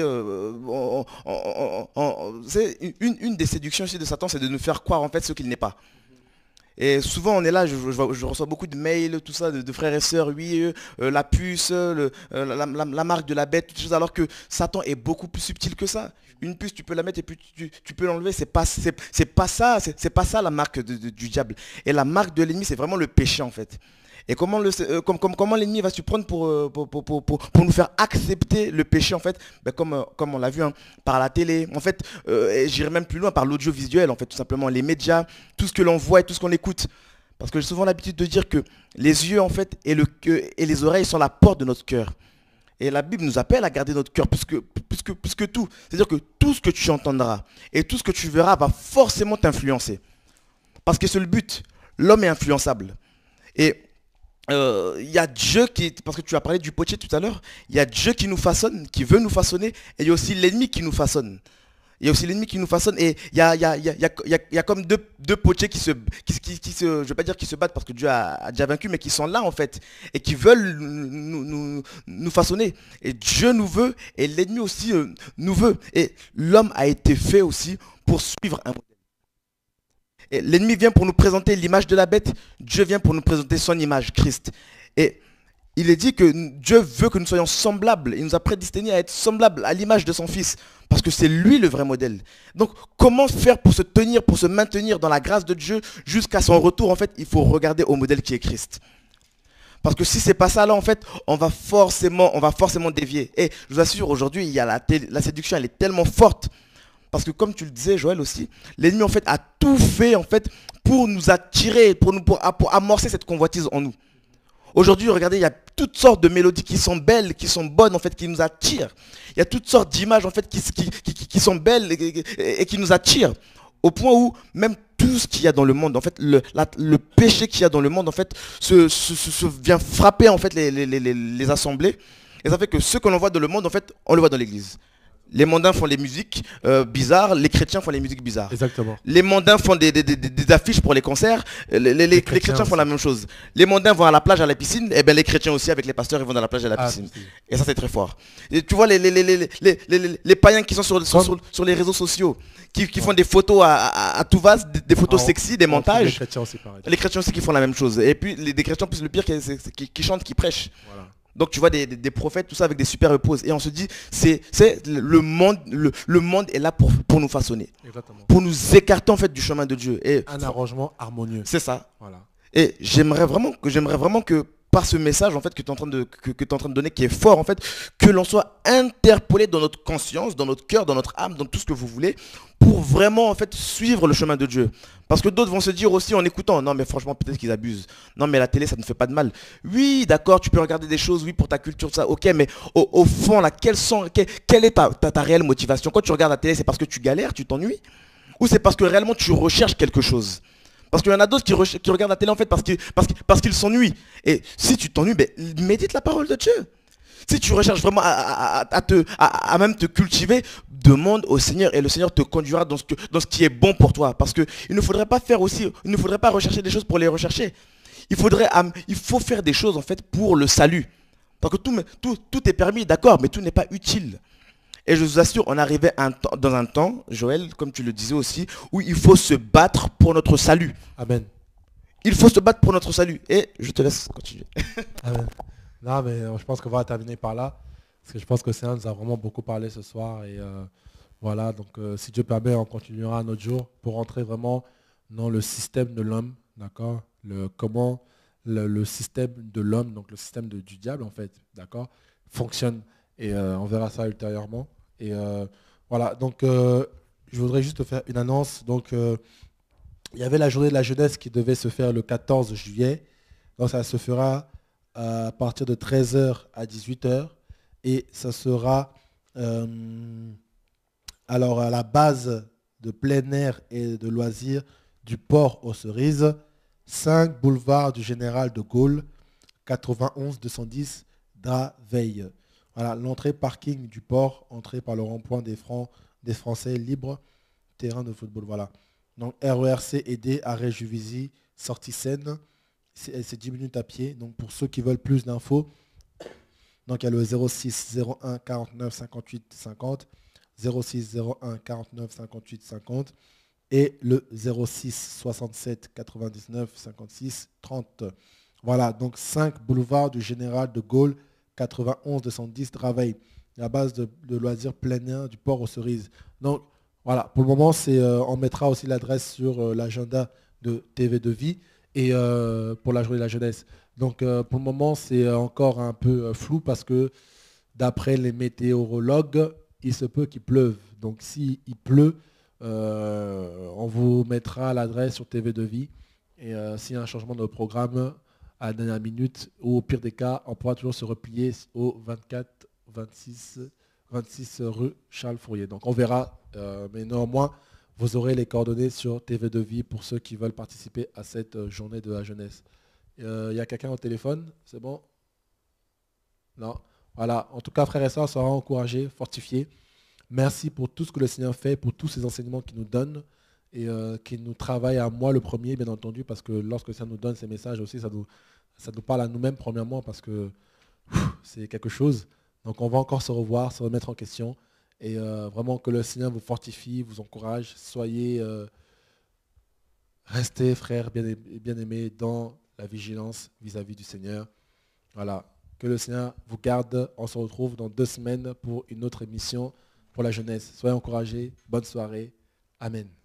une des séductions aussi de Satan, c'est de nous faire croire en fait ce qu'il n'est pas. Et souvent on est là, je reçois beaucoup de mails, tout ça, de frères et sœurs, oui, la puce, la marque de la bête, toutes choses, alors que Satan est beaucoup plus subtil que ça. Une puce, tu peux la mettre et puis tu peux l'enlever, c'est pas ça, c'est pas ça la marque du diable. Et la marque de l'ennemi, c'est vraiment le péché en fait. Et comment l'ennemi va se prendre pour nous faire accepter le péché en fait, ben comme on l'a vu, hein, par la télé, en fait, et j'irai même plus loin, par l'audiovisuel en fait, tout simplement, les médias, tout ce que l'on voit et tout ce qu'on écoute. Parce que j'ai souvent l'habitude de dire que les yeux en fait et les oreilles sont la porte de notre cœur. Et la Bible nous appelle à garder notre cœur plus que tout. C'est-à-dire que tout ce que tu entendras et tout ce que tu verras va forcément t'influencer. Parce que c'est le but. L'homme est influençable. Et il y a Dieu parce que tu as parlé du potier tout à l'heure, il y a Dieu qui nous façonne, qui veut nous façonner, et il y a aussi l'ennemi qui nous façonne. Il y a aussi l'ennemi qui nous façonne, et il y a comme deux potiers je ne vais pas dire qui se battent parce que Dieu a déjà vaincu, mais qui sont là en fait, et qui veulent nous façonner. Et Dieu nous veut, et l'ennemi aussi nous veut. Et l'homme a été fait aussi pour suivre un modèle. L'ennemi vient pour nous présenter l'image de la bête, Dieu vient pour nous présenter son image, Christ. Et il est dit que Dieu veut que nous soyons semblables, il nous a prédestinés à être semblables à l'image de son Fils, parce que c'est lui le vrai modèle. Donc comment faire pour se tenir, pour se maintenir dans la grâce de Dieu jusqu'à son retour? En fait, il faut regarder au modèle qui est Christ. Parce que si c'est pas ça là, en fait, on va forcément dévier. Et je vous assure, aujourd'hui, il y a la séduction, elle est tellement forte. Parce que comme tu le disais, Joël aussi, l'ennemi en fait a tout fait en fait pour nous attirer, pour amorcer cette convoitise en nous. Aujourd'hui, regardez, il y a toutes sortes de mélodies qui sont belles, qui sont bonnes en fait, qui nous attirent. Il y a toutes sortes d'images en fait qui sont belles et qui nous attirent. Au point où même tout ce qu'il y a dans le monde, en fait, le péché qu'il y a dans le monde en fait, vient frapper en fait les assemblées. Et ça fait que ce que l'on voit dans le monde, en fait, on le voit dans l'église. Les mondains font les musiques bizarres, les chrétiens font les musiques bizarres. Exactement. Les mondains font des affiches pour les concerts, les chrétiens font la même chose. Les mondains vont à la plage, à la piscine, et bien les chrétiens aussi avec les pasteurs ils vont à la plage et à la piscine. Et ça c'est très fort. Et tu vois les païens qui sont sur les réseaux sociaux, qui font des photos à tout va, des photos sexy, des montages. Les chrétiens aussi qui font la même chose. Et puis des chrétiens plus le pire qui chantent, qui prêchent. Voilà. Donc tu vois des prophètes, tout ça avec des super poses. Et on se dit, le monde est là pour nous façonner. Exactement. Pour nous écarter en fait du chemin de Dieu. Et un arrangement harmonieux. C'est ça. Voilà. Et j'aimerais vraiment que par ce message en fait que tu es en train de donner, qui est fort en fait, que l'on soit interpellé dans notre conscience, dans notre cœur, dans notre âme, dans tout ce que vous voulez, pour vraiment en fait suivre le chemin de Dieu. Parce que d'autres vont se dire aussi en écoutant, non mais franchement peut-être qu'ils abusent. Non mais la télé ça ne fait pas de mal. Oui d'accord, tu peux regarder des choses, oui pour ta culture, ça, ok, mais au fond là, quelle est ta réelle motivation? Quand tu regardes la télé, c'est parce que tu galères, tu t'ennuies? Ou c'est parce que réellement tu recherches quelque chose? Parce qu'il y en a d'autres qui regardent la télé en fait parce qu'ils s'ennuient. Et si tu t'ennuies, ben, médite la parole de Dieu. Si tu recherches vraiment à même te cultiver, demande au Seigneur et le Seigneur te conduira dans ce qui est bon pour toi. Parce qu'il ne faudrait pas rechercher des choses pour les rechercher. Il faut faire des choses en fait pour le salut. Parce que tout est permis, d'accord, mais tout n'est pas utile. Et je vous assure, on arrivait dans un temps, Joël, comme tu le disais aussi, où il faut se battre pour notre salut. Amen. Il faut se battre pour notre salut. Et je te laisse continuer. Amen. Non, mais je pense qu'on va terminer par là. Parce que je pense que Seigneur nous a vraiment beaucoup parlé ce soir. Et voilà, donc si Dieu permet, on continuera un autre jour pour rentrer vraiment dans le système de l'homme. D'accord? Comment le système de l'homme, donc le système du diable en fait, d'accord, fonctionne. Et on verra ça ultérieurement. Et voilà, donc je voudrais juste faire une annonce. Donc il y avait la journée de la jeunesse qui devait se faire le 14 juillet. Donc ça se fera à partir de 13h à 18h. Et ça sera alors à la base de plein air et de loisirs du port aux Cerises, 5 boulevard du Général de Gaulle, 91 210 Draveil. Voilà, l'entrée parking du port, entrée par le rond-point des Français libres, terrain de football. Voilà. Donc RERC et D, arrêt Juvisy, sortie Seine. c'est 10 minutes à pied. Donc pour ceux qui veulent plus d'infos, donc il y a le 06 01 49 58 50, 06 01 49 58 50 et le 06 67 99 56 30. Voilà, donc 5 boulevard du Général de Gaulle, 91 210 Draveil, la base de loisirs plein air du port aux Cerises. Donc voilà, pour le moment, on mettra aussi l'adresse sur l'agenda de TV de Vie et pour la journée de la jeunesse. Donc pour le moment, c'est encore un peu flou parce que d'après les météorologues, il se peut qu'il pleuve. Donc s'il pleut, on vous mettra l'adresse sur TV de Vie. Et s'il y a un changement de programme à la dernière minute, ou au pire des cas, on pourra toujours se replier au 26 rue Charles Fourier. Donc on verra, mais néanmoins, vous aurez les coordonnées sur TV de Vie pour ceux qui veulent participer à cette journée de la jeunesse. Il y a quelqu'un au téléphone? C'est bon? Non? Voilà. En tout cas, frères et sœurs, sera encouragés, fortifiés. Merci pour tout ce que le Seigneur fait, pour tous ces enseignements qu'il nous donne et qu'il nous travaille à moi le premier, bien entendu, parce que lorsque ça nous donne ces messages aussi, ça nous parle à nous-mêmes premièrement, parce que c'est quelque chose. Donc on va encore se revoir, se remettre en question, et vraiment que le Seigneur vous fortifie, vous encourage. Soyez, restez, frères bien-aimés, dans la vigilance vis-à-vis du Seigneur. Voilà. Que le Seigneur vous garde. On se retrouve dans 2 semaines pour une autre émission pour la jeunesse. Soyez encouragés. Bonne soirée. Amen.